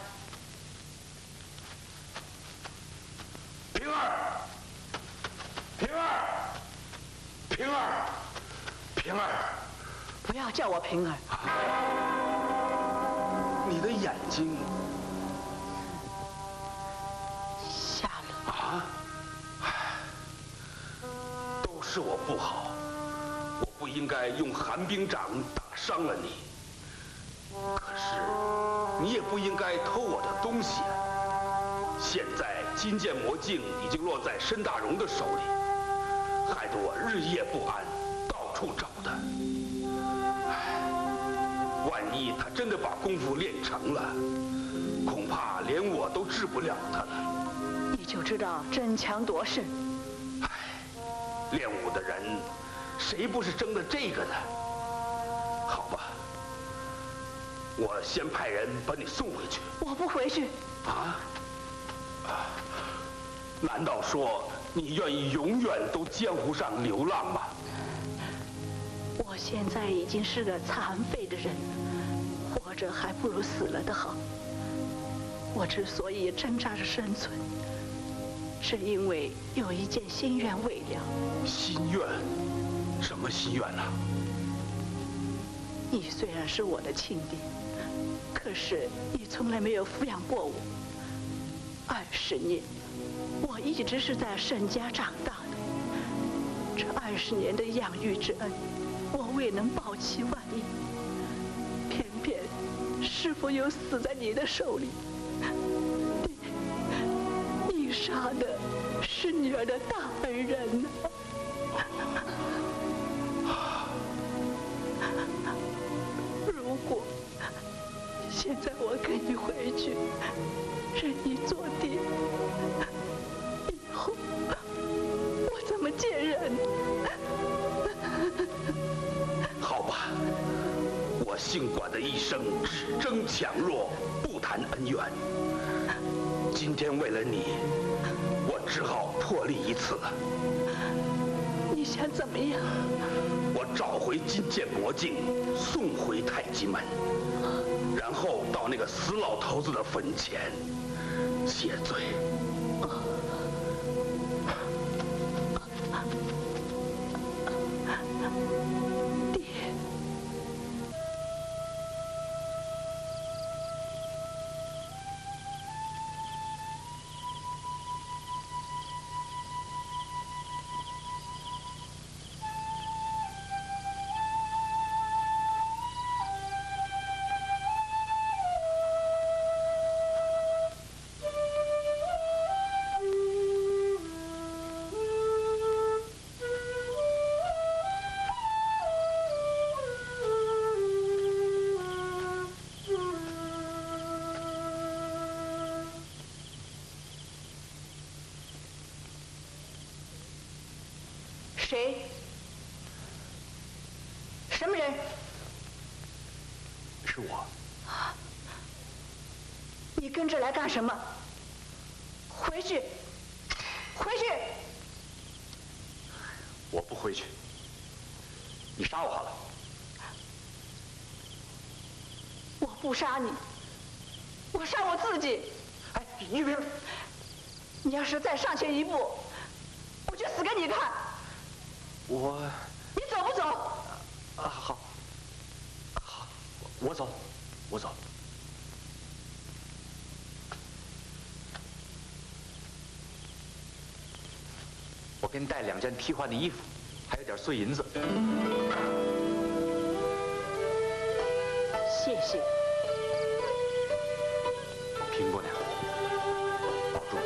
平儿，平儿，平儿，平儿， 不要叫我平儿。 你的眼睛瞎了啊！都是我不好，我不应该用寒冰掌打伤了你。可是，你也不应该偷我的东西。现在金剑魔镜已经落在申大荣的手里，害得我日夜不安，到处找他。 万一他真的把功夫练成了，恐怕连我都治不了他了。 你就知道争强夺胜。 唉，练武的人，谁不是争的这个呢？好吧，我先派人把你送回去。 我不回去。 啊？难道说你愿意永远都江湖上流浪吗？ 我现在已经是个残废的人，活着还不如死了的好。我之所以挣扎着生存，是因为有一件心愿未了。 心愿？什么心愿呢？ 你虽然是我的亲爹，可是你从来没有抚养过我。20年，我一直是在沈家长大的。这20年的养育之恩，我未能报其万一。偏偏师父又死在你的手里。你杀的是女儿的大恩人呢。如果现在我跟你回去，认你做爹，以后我怎么见人？ 好吧，我姓管的一生只争强弱，不谈恩怨。今天为了你，我只好破例一次了。 你想怎么样？ 我找回金剑魔镜，送回太极门，然后到那个死老头子的坟前谢罪。 爹。谁？什么人？ 是我。 你跟着来干什么？回去！回去！ 我不回去。你杀我好了。 我不杀你，我杀我自己。 哎，玉萍， 你要是再上前一步，我就死给你看。 我…… 你走不走？ 啊，好，好，我走，我走。我给你带2件替换的衣服，还有点碎银子。 谢谢。 平姑娘，保重。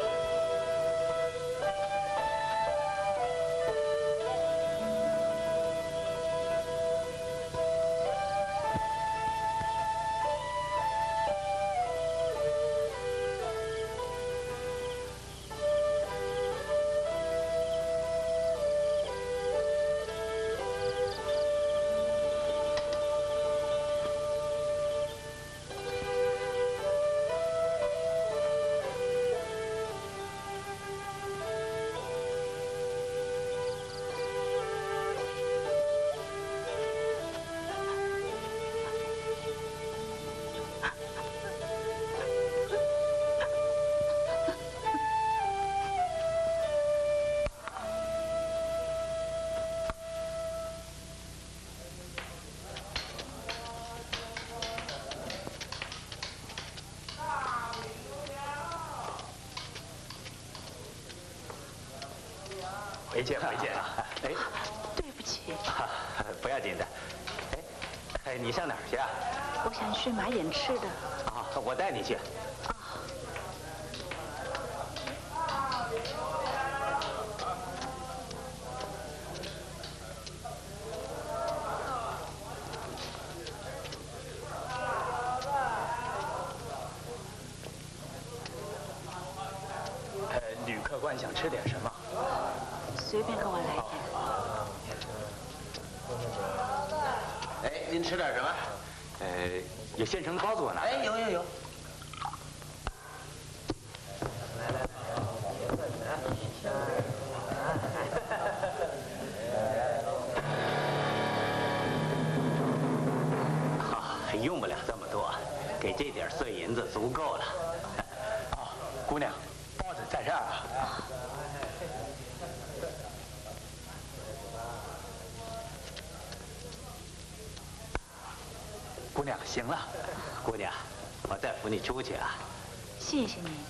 回见，回见。哎， 对不起。 不要紧的。哎，你上哪儿去啊？ 我想去买点吃的。 啊，我带你去。 官想吃点什么？ 随便给我来哎， 点。 您吃点什么？ 有现成的包子我拿。 哎，有。 用不了这么多，给这点碎银子足够了。 哦，姑娘，包子在这儿啊。姑娘，行了。 姑娘，我再扶你出去啊。 谢谢你。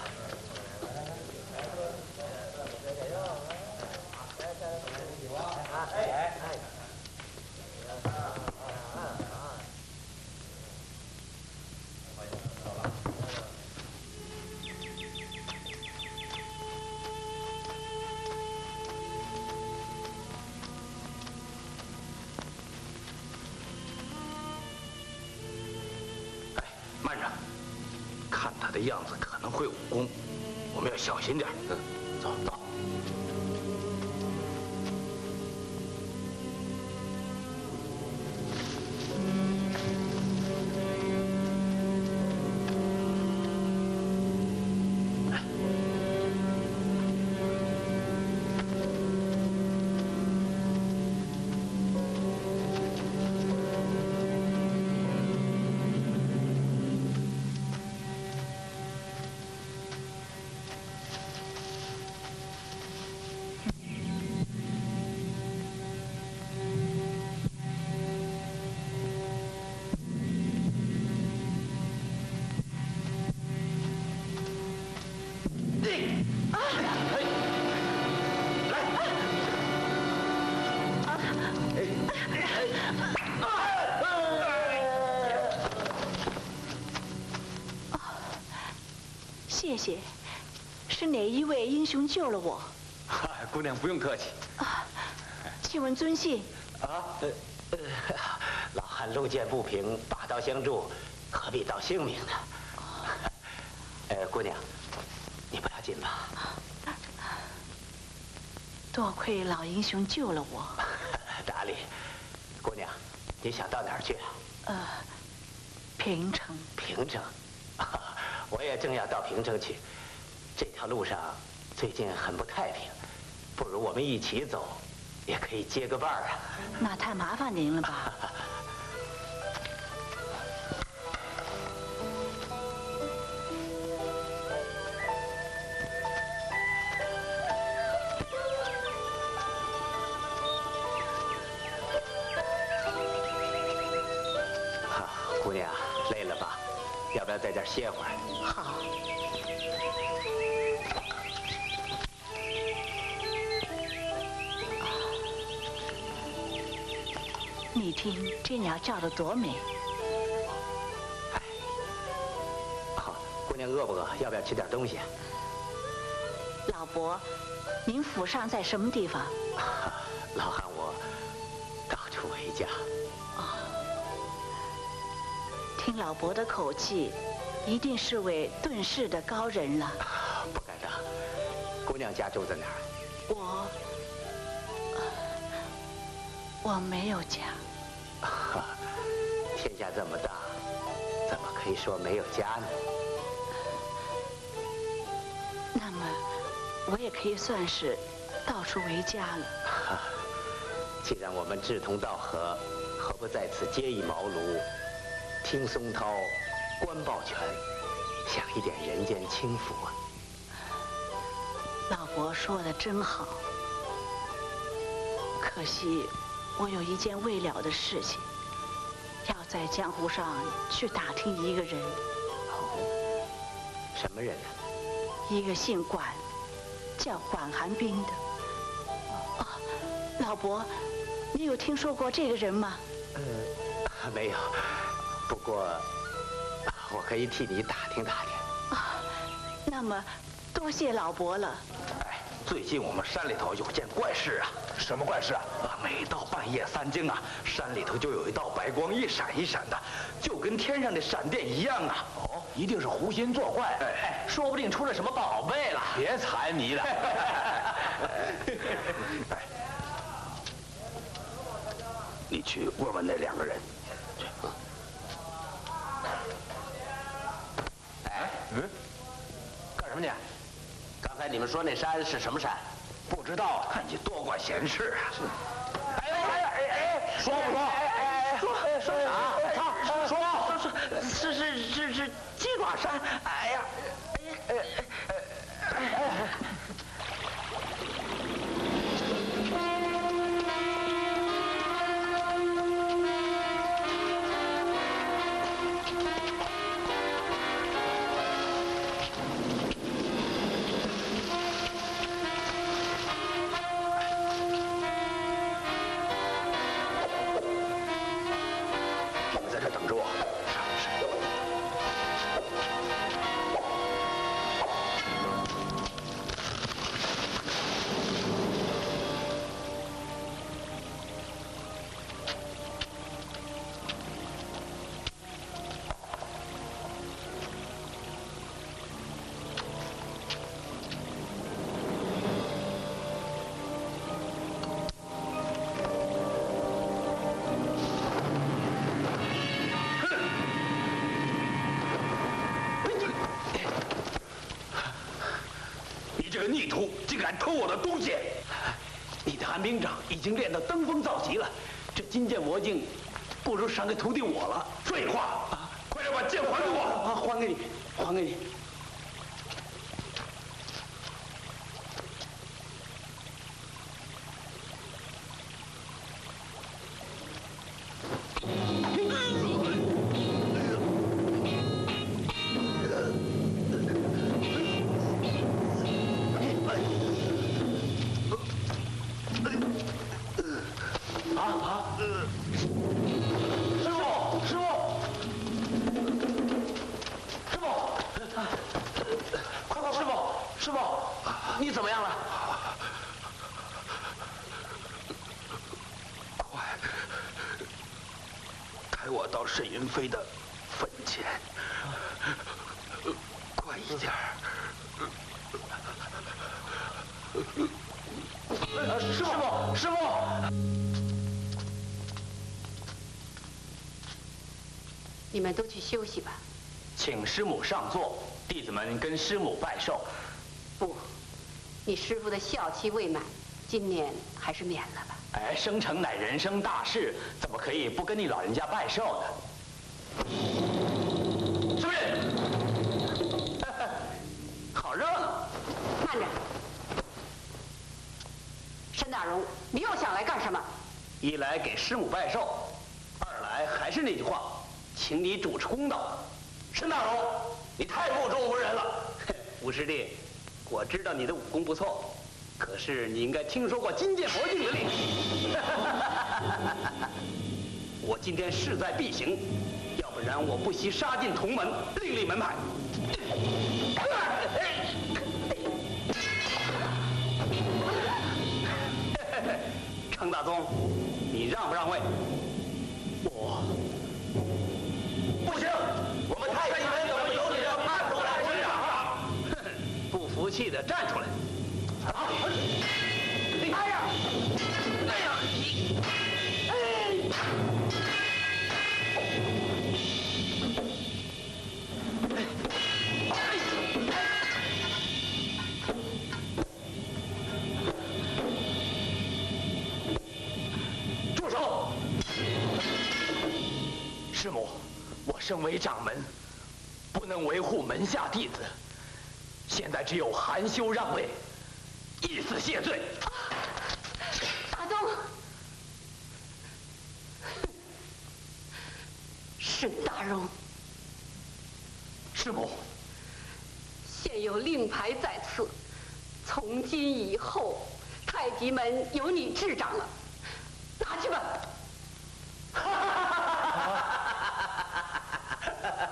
慢着，看他的样子可能会武功，我们要小心点。走。 谢谢，是哪一位英雄救了我？ 姑娘不用客气。 请问尊姓？ 老汉路见不平，拔刀相助，何必道姓名呢？姑娘，你不要紧吧？ 多亏老英雄救了我。 打理。姑娘，你想到哪儿去啊？ 平城。 平城。我也正要到平城去，这条路上最近很不太平，不如我们一起走，也可以结个伴儿啊。 那太麻烦您了吧？ 姑娘，累了吧？要不要在这儿歇会儿？ 好。你听这鸟叫得多美！ 好，姑娘饿不饿？要不要吃点东西？ 老伯，您府上在什么地方？ 老汉我到处为家。 听老伯的口气，一定是位遁世的高人了。 不敢当。姑娘家住在哪儿？ 我没有家。 天下这么大，怎么可以说没有家呢？ 那么，我也可以算是到处为家了。 既然我们志同道合，何不在此结一茅庐，听松涛，观抱泉，享一点人间清福啊？ 老伯说的真好，可惜我有一件未了的事情，要在江湖上去打听一个人。 什么人呢？ 一个姓管，叫管寒冰的。老伯，你有听说过这个人吗？ 没有，不过我可以替你打听打听。 那么多谢老伯了。 最近我们山里头有件怪事啊， 什么怪事啊？ 每到半夜3更啊，山里头就有一道白光一闪一闪的，就跟天上的闪电一样啊。 哦，一定是狐仙作怪， 说不定出了什么宝贝了。 别财迷了。你去问问那2个人。 哎，干什么你？刚才你们说那山是什么山？ 不知道啊， 你多管闲事啊！ 说不说？ 说啥？ 说是鸡爪山。哎呀， 你们在这等着我。 这个逆徒竟敢偷我的东西！ 你的寒冰掌已经练到登峰造极了，这金剑魔镜不如赏给徒弟我了。 废话！快点把剑还给我！ 还给你，还给你。师傅，你怎么样了？ 快，带我到沈云飞的坟前，快一点！ 师傅！ 你们都去休息吧。 请师母上座，弟子们跟师母拜寿。 不，你师傅的孝期未满，今年还是免了吧。 哎，生辰乃人生大事，怎么可以不跟你老人家拜寿呢？是不是？好热闹！ 慢着，申大荣，你又想来干什么？ 一来给师母拜寿，二来还是那句话，请你主持公道。申大荣，你太目中无人了。吴师弟，我知道你的武功不错，可是你应该听说过金剑魔镜的厉害。我今天势在必行，要不然我不惜杀进同门，另立门派。程大宗，你让不让位？我不行，我们太极门怎么由你这叛徒来执掌？不服气的站出来！哎呀！哎呀！住手！师母，我身为掌门，不能维护门下弟子，现在只有含羞让位，以死谢罪。 大宗，沈大荣， 师母， 现有令牌在此，从今以后，太极门由你执掌了，拿去吧。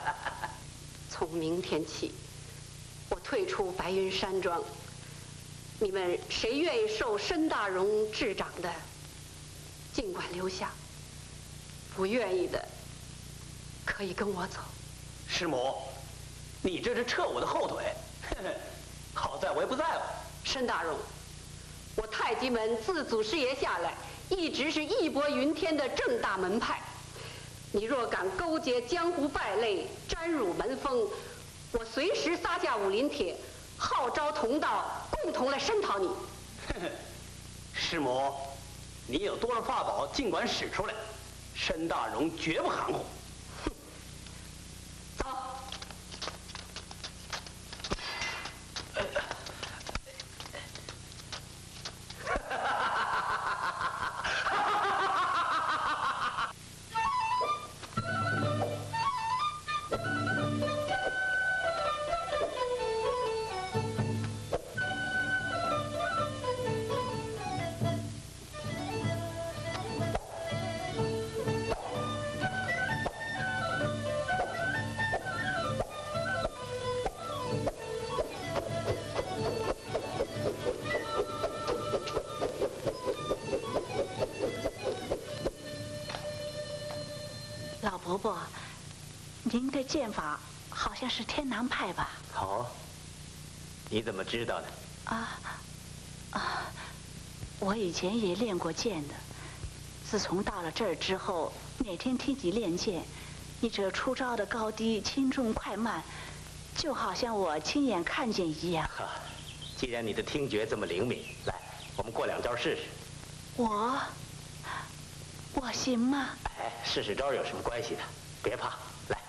从明天起，我退出白云山庄， 你们谁愿意受申大荣执掌的，尽管留下；不愿意的，可以跟我走。 师母，你这是撤我的后腿。好在我也不在乎。 申大荣，我太极门自祖师爷下来，一直是义薄云天的正大门派。你若敢勾结江湖败类，沾辱门风，我随时撒下武林帖，号召同道共同来声讨你。 师母，你有多少法宝，尽管使出来，申大荣绝不含糊。 走。 伯伯，您的剑法好像是天南派吧？ 哦，你怎么知道的？ 我以前也练过剑的。自从到了这儿之后，每天听你练剑，你这出招的高低、轻重快慢，就好像我亲眼看见一样。 既然你的听觉这么灵敏，来，我们过两招试试。 我行吗？ 哎，试试招有什么关系的？别怕，来。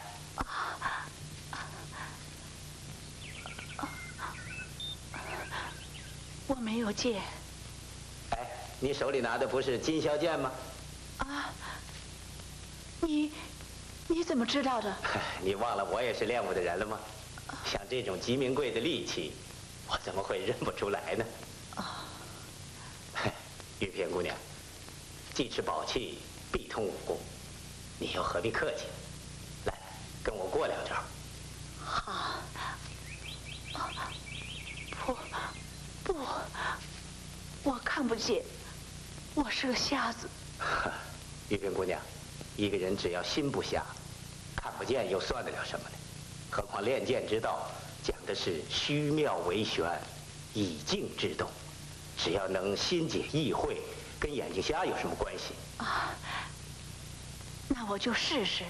我没有剑。 哎，你手里拿的不是金霄剑吗？ 你怎么知道的？ 你忘了我也是练武的人了吗？像这种极名贵的利器，我怎么会认不出来呢？玉萍姑娘，既持宝器，必通武功，你又何必客气？来，跟我过两招。 好。不，我看不见，我是个瞎子。 玉萍姑娘，一个人只要心不瞎，看不见又算得了什么呢？何况练剑之道讲的是虚妙为玄，以静制动，只要能心解意会，跟眼睛瞎有什么关系？ 那我就试试。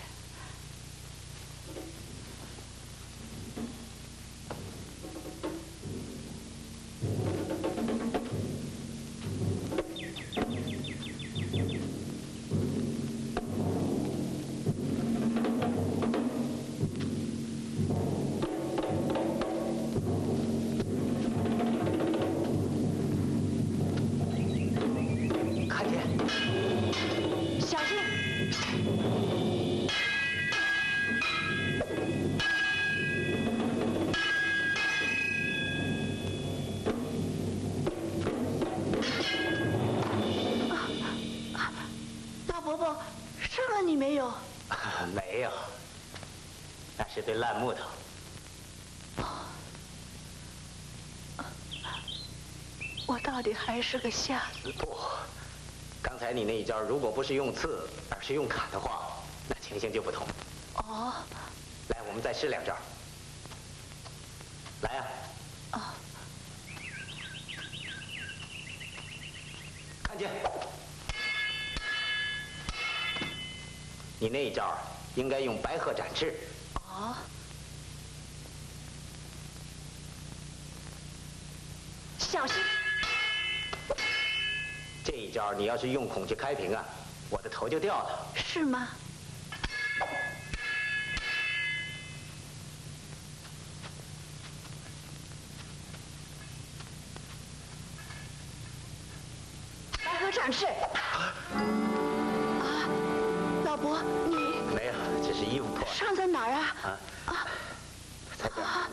没有，那是对烂木头。 我到底还是个瞎子。 不，刚才你那一招，如果不是用刺，而是用砍的话，那情形就不同。来，我们再试两招。来呀！看见。你那一招应该用白鹤展翅。 小心！ 这一招你要是用孔雀开屏啊，我的头就掉了。 是吗？白鹤展翅。老伯，你没有，只是衣服破了。 伤在哪儿啊？ 在这儿。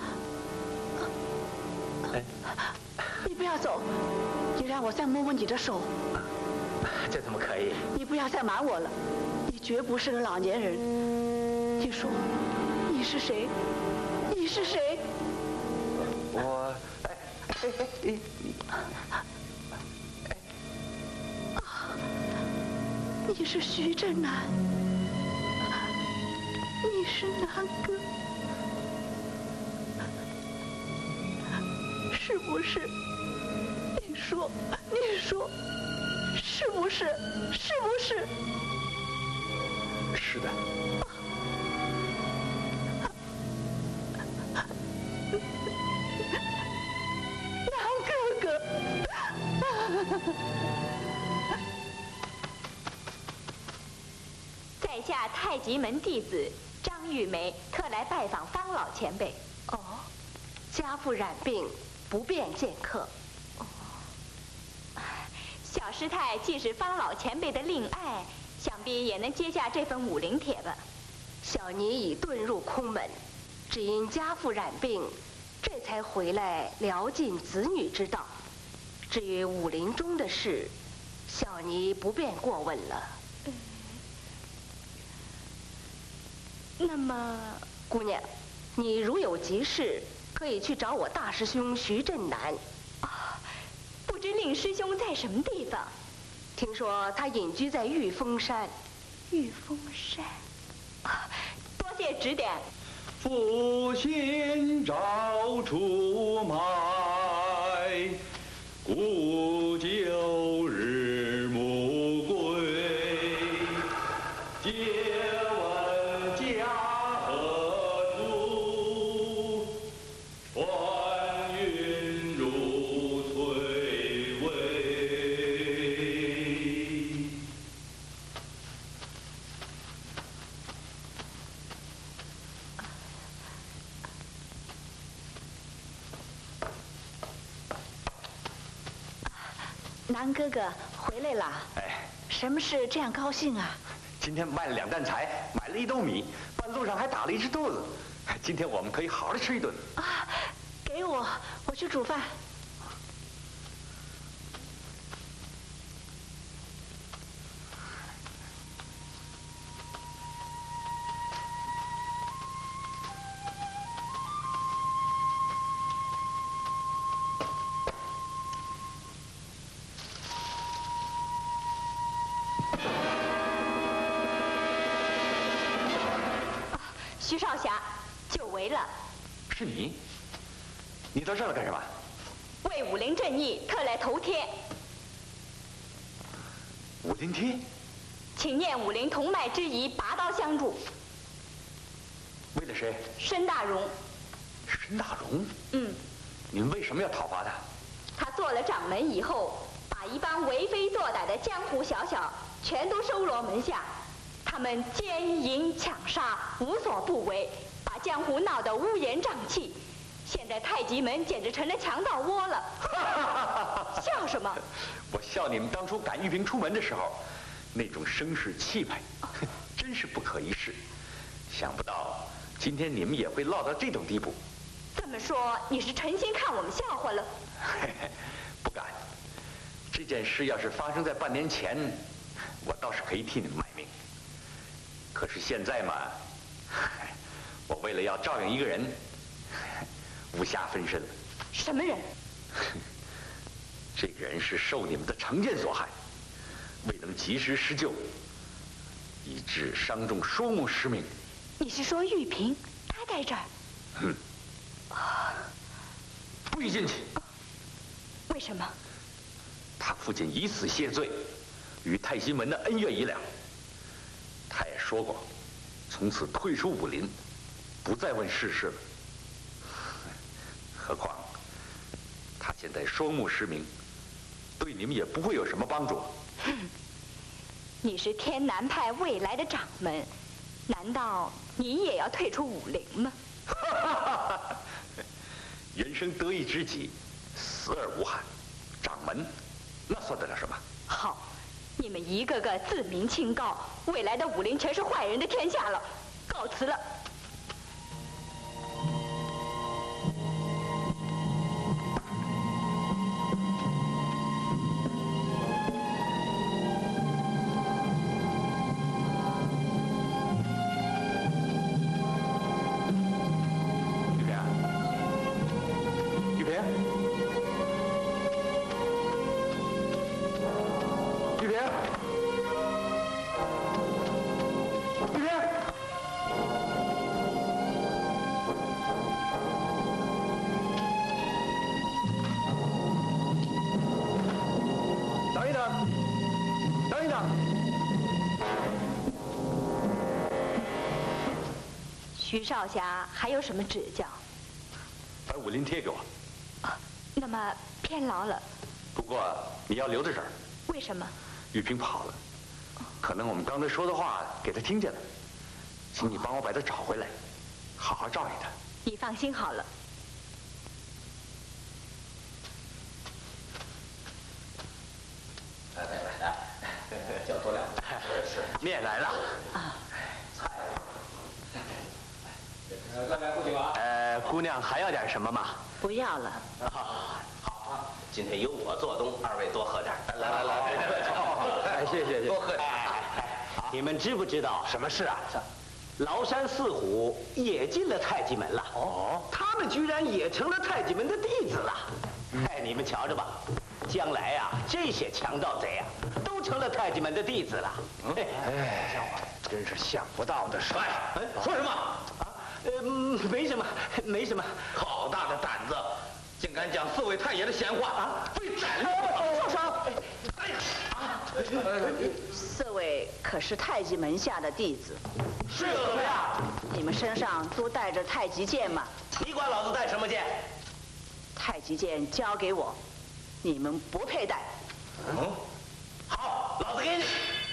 你不要走，你让我再摸摸你的手。 这怎么可以？ 你不要再瞒我了，你绝不是个老年人。你说，你是谁？你是谁？ 我， 你是徐振南，你是南哥，是不是？你说，是不是？是不是？ 是的。 南哥哥。 在下太极门弟子张玉梅，特来拜访方老前辈。 哦，家父染病，不便见客。 小师太既是方老前辈的令爱，想必也能接下这份武陵帖吧。 小尼已遁入空门，只因家父染病，这才回来聊尽子女之道。至于武陵中的事，小尼不便过问了。 那么， 姑娘，你如有急事，可以去找我大师兄徐振南。 不知令师兄在什么地方？ 听说他隐居在玉峰山。 玉峰山。多谢指点。 负心照出卖，故旧日暮归。借问家何处？欢云如翠微。 南哥哥回来了。 哎， 什么事这样高兴啊？ 今天卖了2担柴，买了1兜米，半路上还打了1只肚子。今天我们可以好好的吃一顿。 啊，给我去煮饭。 徐少侠，久违了。 是你？你到这儿来干什么？ 为武陵正义，特来头贴。 武陵贴？ 请念武陵同脉之谊，拔刀相助。 为了谁？ 申大荣。 申大荣？ 嗯。 您为什么要讨伐他？ 他做了掌门以后，把一帮为非作歹的江湖小小全都收罗门下。他们奸淫抢杀，无所不为，把江湖闹得乌烟瘴气。现在太极门简直成了强盗窝了。笑什么？ 我笑你们当初赶玉萍出门的时候，那种声势气派，真是不可一世。想不到今天你们也会落到这种地步。 这么说，你是诚心看我们笑话了？ 不敢。这件事要是发生在半年前，我倒是可以替你们卖命。可是现在嘛，我为了要照应一个人，无暇分身了。 什么人？ 这个人是受你们的成见所害，未能及时施救，以致伤重双目失明。 你是说玉萍？她在这儿？ 不许进去。 为什么？ 他父亲以死谢罪，与太极门的恩怨已了。他也说过，从此退出武林，不再问世事了。何况他现在双目失明，对你们也不会有什么帮助。 你是天南派未来的掌门，难道你也要退出武林吗？ 人生得意知己，死而无憾。掌门，那算得了什么？ 好，你们一个个自命清高，未来的武林全是坏人的天下了。告辞了。 玉萍，玉萍。 呀！ 徐少侠还有什么指教？ 把武林贴给我。 啊，那么偏劳了。 不过你要留在这儿。 为什么？ 玉萍跑了，可能我们刚才说的话给她听见了，请你帮我把她找回来，好好照应她。 你放心好了。 来，叫多两个。是，面来了。啊，菜。来不久啊。姑娘还要点什么吗？ 不要了。 好啊，今天由我做东，二位多喝点。来，谢，多喝点。你们知不知道什么事啊？崂山四虎也进了太极门了。哦，他们居然也成了太极门的弟子了。哎，你们瞧着吧，将来呀，这些强盗贼呀，都成了太极门的弟子了。 哎，真是想不到的事。 哎，说什么？没什么。 好大的胆子，竟敢讲四位太爷的闲话啊！被斩了！ 住手！ 哎呀！ 四位可是太极门下的弟子。 是怎么样？ 你们身上都带着太极剑吗？ 你管老子带什么剑？ 太极剑交给我，你们不佩戴。 好，老子给你。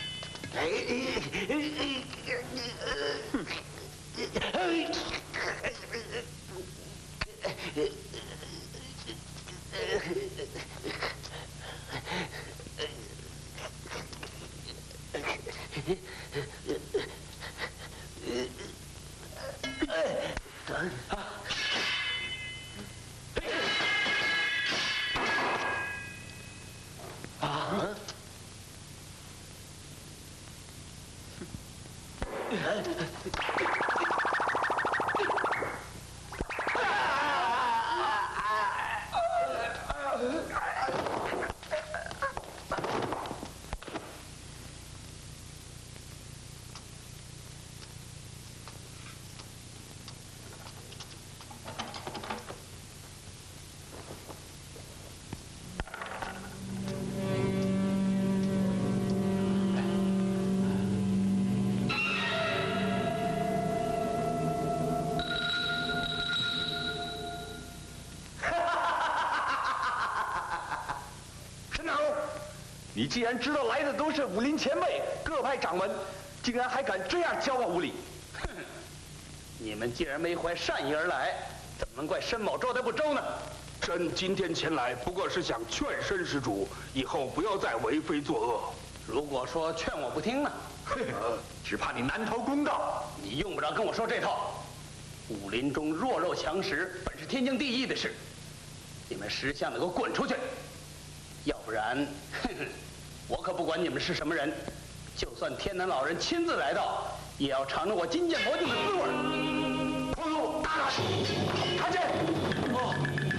你既然知道来的都是武林前辈、各派掌门，竟然还敢这样骄傲无礼！ 哼！你们既然没怀善意而来，怎么能怪申某招待不周呢？ 朕今天前来不过是想劝申施主以后不要再为非作恶。 如果说劝我不听呢？ 只怕你难逃公道。 你用不着跟我说这套。武林中弱肉强食本是天经地义的事，你们识相的给我滚出去！要不然，我可不管你们是什么人，就算天南老人亲自来到，也要尝尝我金剑魔镜的滋味。 破路，打他！看见！哦，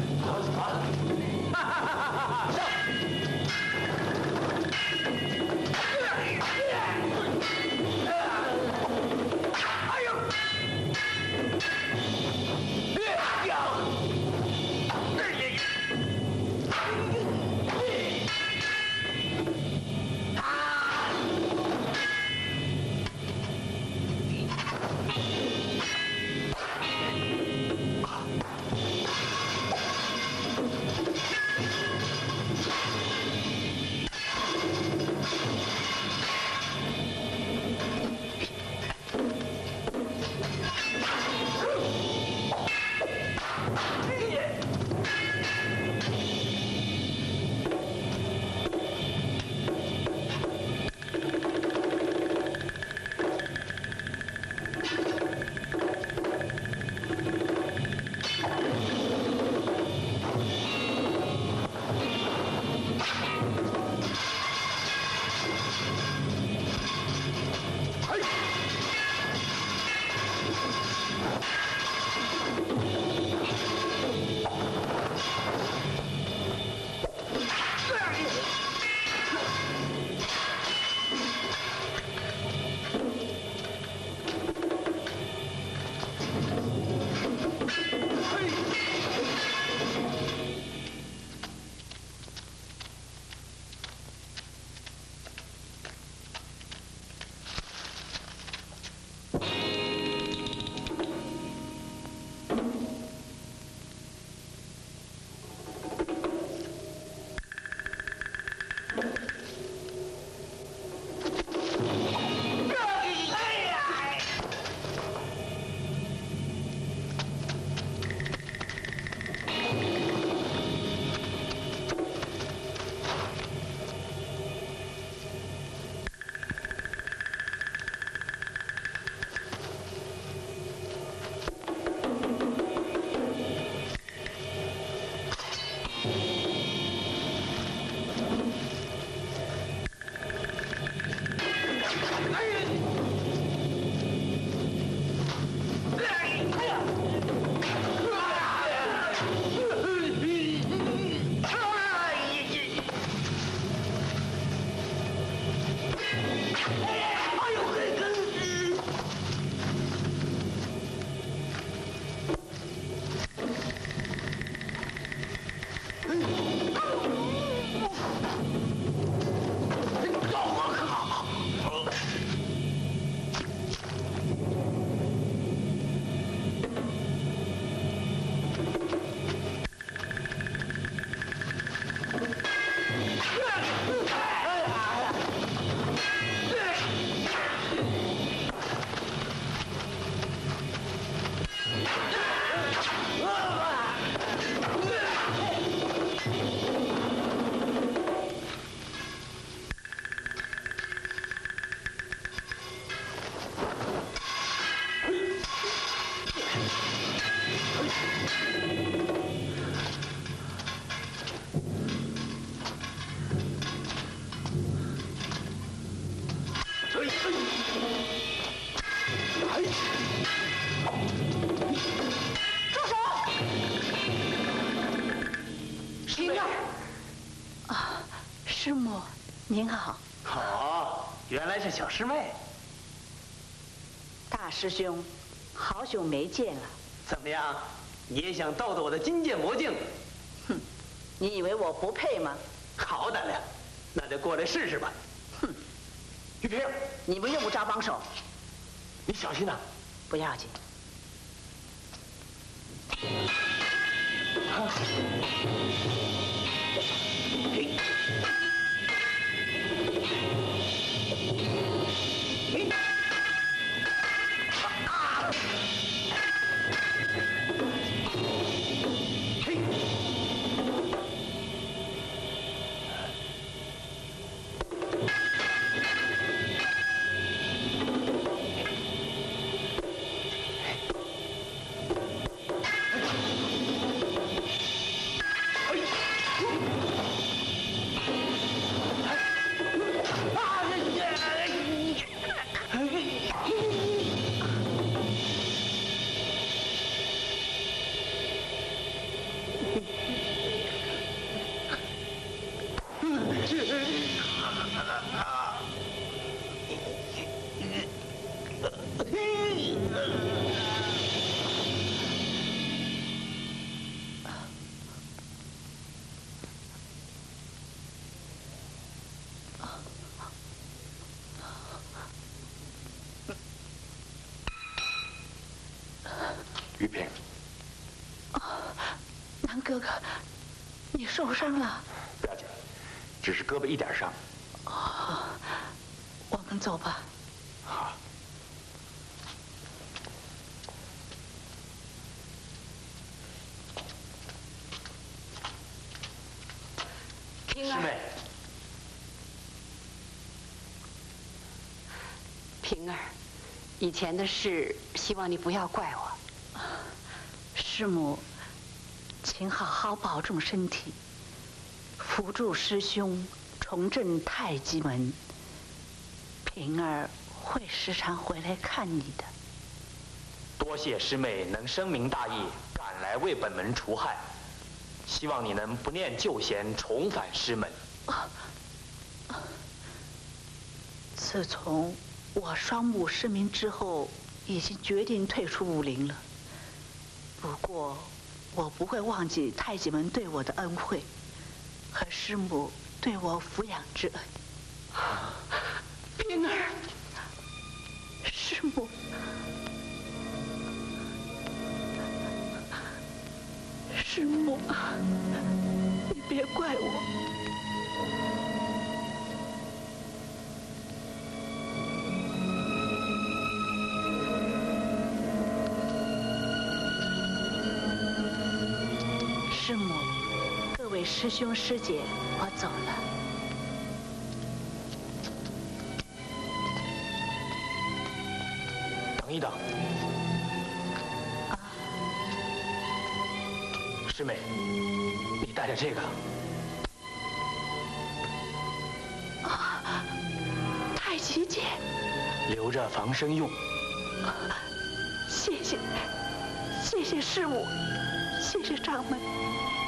上！哎呦！ 师母，您好。 好，原来是小师妹。 大师兄，好久没见了。 怎么样，你也想斗斗我的金剑魔镜？ 哼，你以为我不配吗？ 好胆量，那就过来试试吧。 哼， 玉萍， 你们用不着帮手。 你小心呐。 不要紧。 玉萍， 南哥哥，你受伤了？ 不要紧，只是胳膊一点伤。 哦，我们走吧。 好。 平儿， 师妹， 平儿，以前的事，希望你不要怪我。 师母，请好好保重身体，扶助师兄重振太极门。平儿会时常回来看你的。 多谢师妹能深明大义，赶来为本门除害。希望你能不念旧嫌，重返师门。 自从我双目失明之后，已经决定退出武林了。不过，我不会忘记太极门对我的恩惠，和师母对我抚养之恩。 平儿， 师母，师母，你别怪我。师母，各位师兄师姐，我走了。 等一等，师妹，你带着这个。 太极剑， 留着防身用。 谢谢，谢谢师母，谢谢掌门。